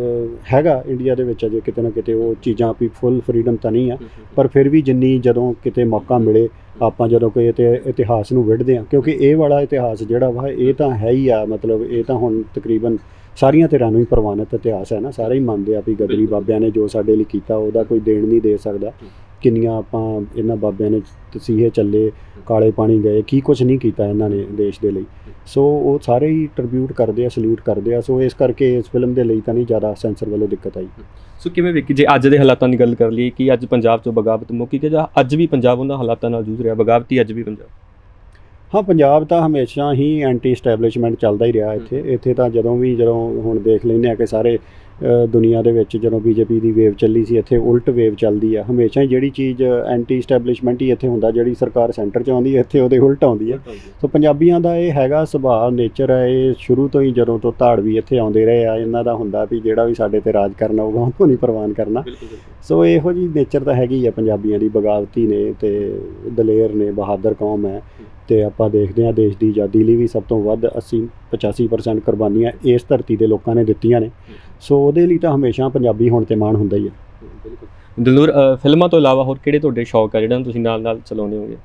ਹੈਗਾ ਇੰਡੀਆ ਦੇ ਵਿੱਚ ਅਜੇ ਕਿਤੇ ਨਾ ਕਿਤੇ ਉਹ ਚੀਜ਼ਾਂ ਵੀ ਫੁੱਲ ਫਰੀਡਮ ਤਾਂ ਨਹੀਂ ਆ, ਪਰ ਫਿਰ ਵੀ ਜਿੰਨੀ ਜਦੋਂ ਕਿਤੇ ਮੌਕਾ ਮਿਲੇ ਆਪਾਂ ਜਦੋਂ ਕੋਈ ਇਤਿਹਾਸ ਨੂੰ ਵਿੜਦੇ ਹਾਂ, ਕਿਉਂਕਿ ਇਹ ਵਾਲਾ ਇਤਿਹਾਸ ਜਿਹੜਾ ਵਾ ਇਹ ਤਾਂ ਹੈ ਹੀ ਆ, ਮਤਲਬ ਇਹ ਤਾਂ ਹੁਣ ਤਕਰੀਬਨ ਸਾਰੀਆਂ ਧਿਰਾਂ ਨੂੰ ਹੀ ਪ੍ਰਵਾਨਿਤ ਇਤਿਹਾਸ ਹੈ ਨਾ, ਸਾਰੇ ਹੀ ਮੰਨਦੇ ਆ ਵੀ ਗਦਰੀ ਬਾਬਿਆਂ ਨੇ ਜੋ ਸਾਡੇ ਲਈ ਕੀਤਾ ਉਹਦਾ ਕੋਈ ਦੇਣ ਨਹੀਂ ਦੇ ਸਕਦਾ। ਕਿੰਨੀਆਂ ਆਪਾਂ ਇਹਨਾਂ ਬਾਬਿਆਂ ਨੇ ਤਸੀਹੇ ਚੱਲੇ, ਕਾਲੇ ਪਾਣੀ ਗਏ, ਕੀ ਕੁਛ ਨਹੀਂ ਕੀਤਾ ਇਹਨਾਂ ਨੇ ਦੇਸ਼ ਦੇ ਲਈ। ਸੋ ਉਹ ਸਾਰੇ ਹੀ ਟ੍ਰਿਬਿਊਟ ਕਰਦੇ ਆ, ਸਲੂਟ ਕਰਦੇ ਆ। ਸੋ ਇਸ ਕਰਕੇ ਇਸ ਫਿਲਮ ਦੇ ਲਈ ਤਾਂ ਨਹੀਂ ਜ਼ਿਆਦਾ ਸੈਂਸਰ ਵੱਲੋਂ ਦਿੱਕਤ ਆਈ। ਸੋ ਕਿਵੇਂ ਵੇਖੀ ਜੇ ਅੱਜ ਦੇ ਹਾਲਾਤਾਂ ਦੀ ਗੱਲ ਕਰ ਲਈਏ ਕਿ ਅੱਜ ਪੰਜਾਬ 'ਚੋਂ ਬਗਾਵਤ ਮੁੱਕੀ ਕਿ ਜਾਂ ਅੱਜ ਵੀ ਪੰਜਾਬ ਉਹਨਾਂ ਹਾਲਾਤਾਂ ਨਾਲ ਜੂਝ ਰਿਹਾ, ਬਗਾਵਤੀ ਅੱਜ ਵੀ ਪੰਜਾਬ? ਹਾਂ, ਪੰਜਾਬ ਤਾਂ ਹਮੇਸ਼ਾ ਹੀ ਐਂਟੀ ਸਟੈਬਲਿਸ਼ਮੈਂਟ ਚੱਲਦਾ ਹੀ ਰਿਹਾ ਇੱਥੇ ਤਾਂ ਜਦੋਂ ਹੁਣ ਦੇਖ ਲੈਂਦੇ ਆ ਕਿ ਸਾਰੇ ਦੁਨੀਆ ਦੇ ਵਿੱਚ ਜਦੋਂ BJP ਦੀ ਵੇਵ ਚੱਲੀ ਸੀ, ਇੱਥੇ ਉਲਟ ਵੇਵ ਚੱਲਦੀ ਆ। ਹਮੇਸ਼ਾ ਹੀ ਜਿਹੜੀ ਚੀਜ਼ ਐਂਟੀ ਸਟੈਬਲਿਸ਼ਮੈਂਟ ਹੀ ਇੱਥੇ ਹੁੰਦਾ, ਜਿਹੜੀ ਸਰਕਾਰ ਸੈਂਟਰ 'ਚ ਆਉਂਦੀ ਹੈ ਇੱਥੇ ਉਹਦੇ ਉਲਟ ਆਉਂਦੀ ਹੈ। ਸੋ ਪੰਜਾਬੀਆਂ ਦਾ ਇਹ ਹੈਗਾ ਸੁਭਾਅ, ਨੇਚਰ ਹੈ, ਇਹ ਸ਼ੁਰੂ ਤੋਂ ਹੀ ਜਦੋਂ ਤੋਂ ਧਾੜਵੀ ਇੱਥੇ ਆਉਂਦੇ ਰਹੇ ਆ, ਇਹਨਾਂ ਦਾ ਹੁੰਦਾ ਵੀ ਜਿਹੜਾ ਵੀ ਸਾਡੇ 'ਤੇ ਰਾਜ ਕਰਨਾ ਹੋਊਗਾ ਉਹਨੂੰ ਨਹੀਂ ਪ੍ਰਵਾਨ ਕਰਨਾ। ਸੋ ਇਹੋ ਜਿਹੀ ਨੇਚਰ ਤਾਂ ਹੈਗੀ ਆ ਪੰਜਾਬੀਆਂ ਦੀ, ਬਗਾਵਤੀ ਨੇ ਅਤੇ ਦਲੇਰ ਨੇ, ਬਹਾਦਰ ਕੌਮ ਹੈ। ਅਤੇ ਆਪਾਂ ਦੇਖਦੇ ਹਾਂ ਦੇਸ਼ ਦੀ ਆਜ਼ਾਦੀ ਲਈ ਵੀ ਸਭ ਤੋਂ ਵੱਧ 80-85% ਕੁਰਬਾਨੀਆਂ ਇਸ ਧਰਤੀ ਦੇ ਲੋਕਾਂ ਨੇ ਦਿੱਤੀਆਂ ਨੇ। ਸੋ ਉਹਦੇ ਲਈ ਤਾਂ ਹਮੇਸ਼ਾ ਪੰਜਾਬੀ ਹੋਣ 'ਤੇ ਮਾਣ ਹੁੰਦਾ ਹੀ ਹੈ। ਬਿਲਕੁਲ। ਦਿਲਨੂਰ, ਫਿਲਮਾਂ ਤੋਂ ਇਲਾਵਾ ਹੋਰ ਕਿਹੜੇ ਤੁਹਾਡੇ ਸ਼ੌਕ ਆ ਜਿਹੜਾ ਤੁਸੀਂ ਨਾਲ ਚਲਾਉਂਦੇ ਹੋਗੇ?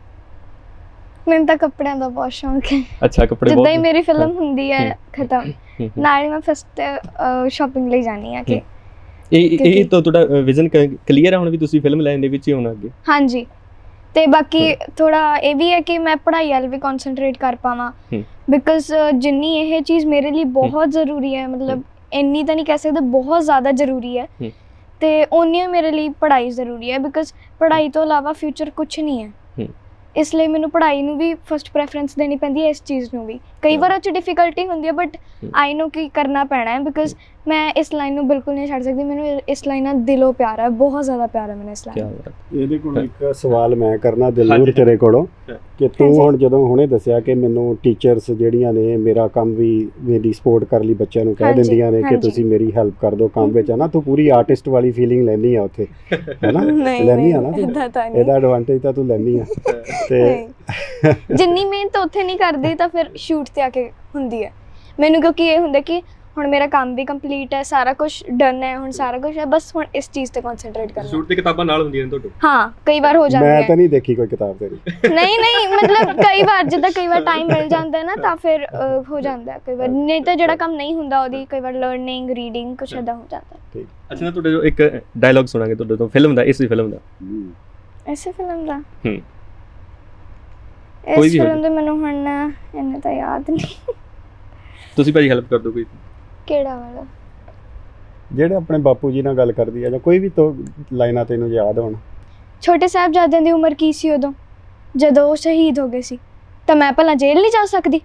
ਮੈਨੂੰ ਤਾਂ ਕੱਪੜਿਆਂ ਦਾ ਬਹੁਤ ਸ਼ੌਂਕ ਹੈ। ਅੱਛਾ, ਕੱਪੜੇ ਜਿੱਦਾਂ ਹੀ ਮੇਰੀ ਫਿਲਮ ਹੁੰਦੀ ਹੈ ਖਤਮ, ਨਾਲ ਹੀ ਮੈਂ ਫਸਟ ਸ਼ਾਪਿੰਗ ਲਈ ਜਾਂਦੀ ਹਾਂ ਕਿ ਇਹ ਤਾਂ ਤੁਹਾਡਾ ਵਿਜ਼ਨ ਕਲੀਅਰ ਹੈ ਹੁਣ ਵੀ ਤੁਸੀਂ ਫਿਲਮ ਲਾਈਨ ਦੇ ਵਿੱਚ ਹੀ ਹੋਣਾ ਅੱਗੇ? ਹਾਂਜੀ, ਤੇ ਬਾਕੀ ਥੋੜਾ ਇਹ ਵੀ ਹੈ ਕਿ ਮੈਂ ਪੜ੍ਹਾਈ ਵੱਲ ਵੀ ਕਨਸੈਂਟਰੇਟ ਕਰ ਪਾਵਾਂ, ਬਿਕਾਜ਼ ਜਿੰਨੀ ਇਹ ਚੀਜ਼ ਮੇਰੇ ਲਈ ਬਹੁਤ ਜ਼ਰੂਰੀ ਹੈ, ਮਤਲਬ ਇੰਨੀ ਤਾਂ ਨਹੀਂ ਕਹਿ ਸਕਦੇ, ਬਹੁਤ ਜ਼ਿਆਦਾ ਜ਼ਰੂਰੀ ਹੈ, ਤੇ ਓਨੀ ਮੇਰੇ ਲਈ ਪੜ੍ਹਾਈ ਜ਼ਰੂਰੀ ਹੈ, ਬਿਕਾਜ਼ ਪੜ੍ਹਾਈ ਤੋਂ ਇਲਾਵਾ ਫਿਊਚਰ ਕੁਛ ਨਹੀਂ ਹੈ। ਇਸ ਲਈ ਮੈਨੂੰ ਪੜ੍ਹਾਈ ਨੂੰ ਵੀ ਫਸਟ ਪ੍ਰੈਫਰੈਂਸ ਦੇਣੀ ਪੈਂਦੀ ਹੈ, ਇਸ ਚੀਜ਼ ਨੂੰ ਵੀ। ਕਈ ਵਾਰ ਉਹ 'ਚ ਡਿਫੀਕਲਟੀ ਹੁੰਦੀ ਹੈ, ਬਟ ਆਈ ਨੋ ਕਿ ਕਰਨਾ ਪੈਣਾ ਹੈ, ਬਿਕਾਜ਼ ਮੈਂ ਇਸ ਲਾਈਨ ਨੂੰ ਬਿਲਕੁਲ ਨਹੀਂ ਛੱਡ ਸਕਦੀ। ਮੈਨੂੰ ਇਸ ਲਾਈਨ ਨਾਲ ਦਿਲੋਂ ਪਿਆਰ ਹੈ, ਬਹੁਤ ਜ਼ਿਆਦਾ ਪਿਆਰ ਹੈ ਮੈਨੂੰ ਇਸ ਲਾਈਨ। ਇਹਦੇ ਕੋਲ ਇੱਕ ਸਵਾਲ ਮੈਂ ਕਰਨਾ ਦਿਲਨੂਰ ਤੇਰੇ ਕੋਲੋਂ, ਕਿ ਤੂੰ ਹੁਣ ਜਦੋਂ ਹੁਣੇ ਦੱਸਿਆ ਕਿ ਮੈਨੂੰ ਟੀਚਰਸ ਜਿਹੜੀਆਂ ਨੇ ਮੇਰਾ ਕੰਮ ਵੀ ਮੇਰੀ ਸਪੋਰਟ ਕਰ ਲਈ, ਬੱਚਿਆਂ ਨੂੰ ਕਹਿ ਦਿੰਦੀਆਂ ਨੇ ਕਿ ਤੁਸੀਂ ਮੇਰੀ ਹੈਲਪ ਕਰ ਦਿਓ ਕੰਮ ਵਿੱਚ, ਹੈ ਨਾ, ਤੂੰ ਪੂਰੀ ਆਰਟਿਸਟ ਵਾਲੀ ਫੀਲਿੰਗ ਲੈਂਦੀ ਆ ਉੱਥੇ, ਹੈ ਨਾ? ਲੈਂਦੀ ਆ ਨਾ, ਇਹਦਾ ਐਡਵਾਂਟੇਜ ਤਾਂ ਤੂੰ ਲੈਂਦੀ ਆ। ਤੇ ਜਿੰਨੀ ਮਿਹਨਤ ਉੱਥੇ ਨਹੀਂ ਕਰਦੀ ਤਾਂ ਫਿਰ ਸ਼ੂਟ 'ਤੇ ਆ ਕੇ ਹੁੰਦੀ ਹੈ ਮੈਨੂੰ, ਕਿਉਂਕਿ ਇਹ ਹੁੰਦਾ ਕਿ ਹੁਣ ਮੇਰਾ ਕੰਮ ਵੀ ਕੰਪਲੀਟ ਹੈ, ਸਾਰਾ ਕੁਝ ਡਨ ਹੈ, ਹੁਣ ਸਾਰਾ ਕੁਝ ਹੈ, ਬਸ ਹੁਣ ਇਸ ਚੀਜ਼ ਤੇ ਕਨਸੈਂਟਰੇਟ ਕਰਨਾ। ਸ਼ੂਟ ਤੇ ਕਿਤਾਬਾਂ ਨਾਲ ਹੁੰਦੀਆਂ ਨੇ ਤੁਹਾਡੇ? ਹਾਂ, ਕਈ ਵਾਰ ਹੋ ਜਾਂਦੀ ਹੈ। ਮੈਂ ਤਾਂ ਨਹੀਂ ਦੇਖੀ ਕੋਈ ਕਿਤਾਬ ਤੇਰੀ। ਨਹੀਂ, ਮਤਲਬ ਕਈ ਵਾਰ ਜਿੱਦਾਂ ਕਈ ਵਾਰ ਟਾਈਮ ਮਿਲ ਜਾਂਦਾ ਨਾ ਤਾਂ ਫਿਰ ਹੋ ਜਾਂਦਾ, ਕਈ ਵਾਰ ਨਹੀਂ ਤਾਂ ਜਿਹੜਾ ਕੰਮ ਨਹੀਂ ਹੁੰਦਾ ਉਹਦੀ ਕਈ ਵਾਰ ਲਰਨਿੰਗ, ਰੀਡਿੰਗ ਕੁਛ ਇੱਦਾਂ ਹੋ ਜਾਂਦਾ। ਠੀਕ। ਅੱਛਾ ਨਾ, ਤੁਹਾਡੇ ਜੋ ਇੱਕ ਡਾਇਲੌਗ ਸੁਣਾਂਗੇ ਤੁਹਾਡੇ ਤੋਂ ਫਿਲਮ ਦਾ, ਇਸੇ ਫਿਲਮ ਦਾ। ਇਸੇ ਫਿਲਮ ਦਾ ਕੋਈ ਇਸ ਵੀ ਫਿਲਮ ਦੇ ਮੈਨੂੰ ਹੁਣ ਇੰਨੇ ਤਾਂ ਯਾਦ ਨਹੀਂ। ਤੁਸੀਂ ਭਾਜੀ ਹੈਲਪ ਕਰ ਦਿਓ ਕੋਈ। ਕਿਹੜਾ ਵਾਲਾ? ਜਿਹੜੇ ਆਪਣੇ ਬਾਪੂ ਜੀ ਨਾਲ ਗੱਲ ਕਰਦੀ ਆ ਜਾਂ ਕੋਈ ਵੀ ਤੋਂ ਲਾਈਨਾਂ ਤੈਨੂੰ ਯਾਦ ਹੋਣ। ਛੋਟੇ ਸਾਹਿਬਜ਼ਾਦਿਆਂ ਦੀ ਉਮਰ ਕੀ ਸੀ ਉਦੋਂ ਜਦੋਂ ਉਹ ਸ਼ਹੀਦ ਹੋ ਗਏ ਸੀ? ਤਾਂ ਮੈਂ ਭਲਾ ਜੇਲ੍ਹ ਨਹੀਂ ਜਾ ਸਕਦੀ?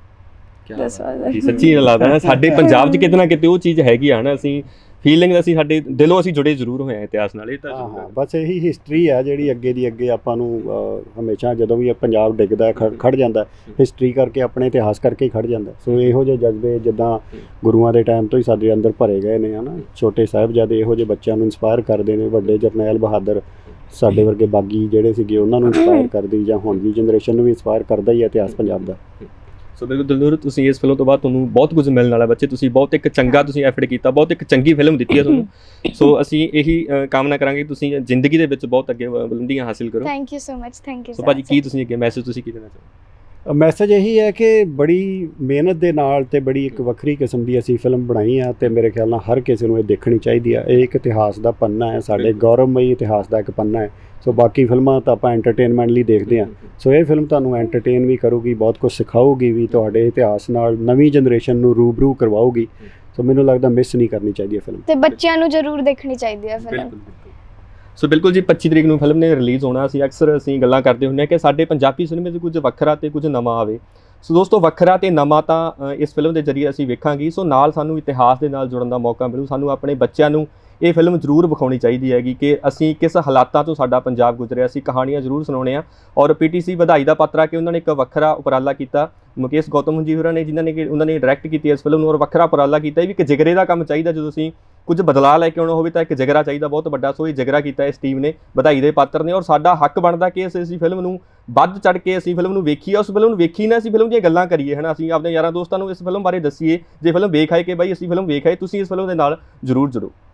ਸੱਚੀ ਲੱਗਦਾ ਨਾ ਸਾਡੇ ਪੰਜਾਬ 'ਚ ਕਿਤੇ ਨਾ ਕਿਤੇ ਉਹ ਚੀਜ਼ ਹੈਗੀ ਆ ਨਾ, ਅਸੀਂ ਫੀਲਿੰਗ ਅਸੀਂ ਸਾਡੇ ਦਿਲੋਂ ਅਸੀਂ ਜੁੜੇ ਜ਼ਰੂਰ ਹੋਏ ਆ ਇਤਿਹਾਸ ਨਾਲ। ਇਹ ਤਾਂ ਹਾਂ ਬਸ ਇਹੀ ਹਿਸਟਰੀ ਆ ਜਿਹੜੀ ਅੱਗੇ ਦੀ ਅੱਗੇ ਆਪਾਂ ਨੂੰ ਹਮੇਸ਼ਾ ਜਦੋਂ ਵੀ ਪੰਜਾਬ ਡਿੱਗਦਾ ਖੜ ਜਾਂਦਾ, ਹਿਸਟਰੀ ਕਰਕੇ ਆਪਣੇ ਇਤਿਹਾਸ ਕਰਕੇ ਹੀ ਖੜ ਜਾਂਦਾ। ਸੋ ਇਹੋ ਜਿਹੇ ਜਜ਼ਬੇ ਜਿੱਦਾਂ ਗੁਰੂਆਂ ਦੇ ਟਾਈਮ ਤੋਂ ਹੀ ਸਾਡੇ ਅੰਦਰ ਭਰੇ ਗਏ ਨੇ, ਹਨਾ। ਛੋਟੇ ਸਾਹਿਬਜ਼ਾਦੇ ਇਹੋ ਜਿਹੇ ਬੱਚਿਆਂ ਨੂੰ ਇੰਸਪਾਇਰ ਕਰਦੇ ਨੇ, ਵੱਡੇ ਜਰਨੈਲ ਬਹਾਦਰ ਸਾਡੇ ਵਰਗੇ ਬਾਗੀ ਜਿਹੜੇ ਸੀਗੇ ਉਹਨਾਂ ਨੂੰ ਇੰਸਪਾਇਰ ਕਰਦੀ, ਜਾਂ ਹੁਣ ਦੀ ਜਨਰੇਸ਼ਨ ਨੂੰ ਵੀ ਇੰਸਪਾਇਰ ਕਰਦਾ ਹੀ ਹੈ ਇਤਿਹਾਸ ਪੰਜਾਬ ਦਾ। ਸੋ ਬਿਲਕੁਲ ਦਿਲਨੂਰ, ਤੁਸੀਂ ਇਸ ਫਿਲਮ ਤੋਂ ਬਾਅਦ ਤੁਹਾਨੂੰ ਬਹੁਤ ਕੁਝ ਮਿਲਣ ਵਾਲਾ ਬੱਚੇ, ਤੁਸੀਂ ਬਹੁਤ ਇੱਕ ਚੰਗਾ ਤੁਸੀਂ ਐਫਰਟ ਕੀਤਾ, ਬਹੁਤ ਇੱਕ ਚੰਗੀ ਫਿਲਮ ਦਿੱਤੀ ਹੈ ਤੁਹਾਨੂੰ। ਸੋ ਅਸੀਂ ਇਹੀ ਕਾਮਨਾ ਕਰਾਂਗੇ ਤੁਸੀਂ ਜ਼ਿੰਦਗੀ ਦੇ ਵਿੱਚ ਬਹੁਤ ਅੱਗੇ ਬੁਲੰਦੀਆਂ ਹਾਸਿਲ ਕਰੋ। Thank you so much. Thank you so ਭਾਜੀ ਕੀ ਤੁਸੀਂ ਅੱਗੇ ਮੈਸੇਜ ਤੁਸੀਂ ਕੀ ਦੇਣਾ ਚਾਹੋਗੇ? ਮੈਸੇਜ ਇਹੀ ਹੈ ਕਿ ਬੜੀ ਮਿਹਨਤ ਦੇ ਨਾਲ ਤੇ ਬੜੀ ਇੱਕ ਵੱਖਰੀ ਕਿਸਮ ਦੀ ਅਸੀਂ ਫਿਲਮ ਬਣਾਈ ਆ, ਤੇ ਮੇਰੇ ਖਿਆਲ ਨਾਲ ਹਰ ਕਿਸੇ ਨੂੰ ਇਹ ਦੇਖਣੀ ਚਾਹੀਦੀ ਆ। ਇਹ ਇੱਕ ਇਤਿਹਾਸ ਦਾ ਪੰਨਾ ਹੈ, ਸਾਡੇ ਗੌਰਵਮਈ ਇਤਿਹਾਸ ਦਾ ਇੱਕ ਪੰਨਾ ਹੈ। ਸੋ ਬਾਕੀ ਫਿਲਮਾਂ ਤਾਂ ਆਪਾਂ ਐਂਟਰਟੇਨਮੈਂਟ ਲਈ ਦੇਖਦੇ ਹਾਂ, ਸੋ ਇਹ ਫਿਲਮ ਤੁਹਾਨੂੰ ਐਂਟਰਟੇਨ ਵੀ ਕਰੂਗੀ, ਬਹੁਤ ਕੁਝ ਸਿਖਾਊਗੀ ਵੀ, ਤੁਹਾਡੇ ਇਤਿਹਾਸ ਨਾਲ ਨਵੀਂ ਜਨਰੇਸ਼ਨ ਨੂੰ ਰੂਬਰੂ ਕਰਵਾਊਗੀ। ਸੋ ਮੈਨੂੰ ਲੱਗਦਾ ਮਿਸ ਨਹੀਂ ਕਰਨੀ ਚਾਹੀਦੀ ਹੈ ਫਿਲਮ, ਤੇ ਬੱਚਿਆਂ ਨੂੰ ਜ਼ਰੂਰ ਦੇਖਣੀ ਚਾਹੀਦੀ ਹੈ ਫਿਲਮ। ਸੋ ਬਿਲਕੁਲ ਜੀ 25 ਤਰੀਕ ਨੂੰ ਫਿਲਮ ਨੇ ਰਿਲੀਜ਼ ਹੋਣਾ। ਅਕਸਰ ਅਸੀਂ ਗੱਲਾਂ ਕਰਦੇ ਹੁੰਦੇ ਹਾਂ ਕਿ ਸਾਡੇ ਪੰਜਾਬੀ ਸਿਨੇਮੇ 'ਚ ਕੁਝ ਵੱਖਰਾ ਤੇ ਕੁਝ ਨਵਾਂ ਆਵੇ। ਸੋ ਦੋਸਤੋ ਵੱਖਰਾ ਤੇ ਨਵਾਂ ਤਾਂ ਇਸ ਫਿਲਮ ਦੇ ਜ਼ਰੀਏ ਅਸੀਂ ਵੇਖਾਂਗੇ। ਸੋ ਨਾਲ ਸਾਨੂੰ ਇਤਿਹਾਸ ਦੇ ਨਾਲ ਜੁੜਨ ਦਾ ਮੌਕਾ ਮਿਲੂ। ਸਾਨੂੰ ਆਪਣੇ ਬੱਚਿਆਂ ਨੂੰ ਇਹ ਫਿਲਮ ਜ਼ਰੂਰ ਵਿਖਾਉਣੀ ਚਾਹੀਦੀ ਹੈਗੀ ਕਿ ਅਸੀਂ ਕਿਸ ਹਾਲਾਤਾਂ ਤੋਂ ਸਾਡਾ ਪੰਜਾਬ ਗੁਜ਼ਰਿਆ, ਅਸੀਂ ਕਹਾਣੀਆਂ ਜ਼ਰੂਰ ਸੁਣਾਉਣੇ ਆ। ਔਰ PTC ਵਧਾਈ ਦਾ ਪਾਤਰ ਆ ਕਿ ਉਹਨਾਂ ਨੇ ਇੱਕ ਵੱਖਰਾ ਉਪਰਾਲਾ ਕੀਤਾ। ਮੁਕੇਸ਼ ਗੌਤਮ ਜੀ ਹੋਰਾਂ ਨੇ ਜਿਨ੍ਹਾਂ ਨੇ ਕਿ ਉਹਨਾਂ ਨੇ ਡਾਇਰੈਕਟ ਕੀਤੀ ਇਸ ਫਿਲਮ ਨੂੰ, ਔਰ ਵੱਖਰਾ ਉਪਰਾਲਾ ਕੀਤਾ। ਇਹ ਵੀ ਇੱਕ ਜਿਗਰੇ ਦਾ ਕੰਮ ਚਾਹੀਦਾ, ਜਦੋਂ ਅਸੀਂ ਕੁਝ ਬਦਲਾਅ ਲੈ ਕੇ ਆਉਣਾ ਹੋਵੇ ਤਾਂ ਇੱਕ ਜਿਗਰਾ ਚਾਹੀਦਾ ਬਹੁਤ ਵੱਡਾ। ਸੋ ਇਹ ਜਿਗਰਾ ਕੀਤਾ ਇਸ ਟੀਮ ਨੇ, ਵਧਾਈ ਦੇ ਪਾਤਰ ਨੇ। ਔਰ ਸਾਡਾ ਹੱਕ ਬਣਦਾ ਕਿ ਅਸੀਂ ਫਿਲਮ ਨੂੰ ਵੱਧ ਚੜ੍ਹ ਕੇ ਅਸੀਂ ਫਿਲਮ ਨੂੰ ਵੇਖੀਏ, ਉਸ ਫਿਲਮ ਨੂੰ ਵੇਖੀ ਨਾ ਅਸੀਂ ਫਿਲਮ ਦੀਆਂ ਗੱਲਾਂ ਕਰੀਏ, ਹੈ ਨਾ। ਅਸੀਂ ਆਪਣੇ ਯਾਰਾਂ ਦੋਸਤਾਂ ਨੂੰ ਇਸ ਫਿਲਮ ਬਾਰੇ ਦੱਸੀਏ, ਜੇ ਫਿਲਮ ਵੇਖ ਆਏ ਕਿ ਬਾਈ ਅਸੀਂ ਫਿਲਮ ਵੇਖ ਆਏ, ਤੁਸੀਂ ਇਸ ਫਿਲਮ ਦੇ ਨਾਲ ਜ਼ਰੂਰ ਜੁੜੋ।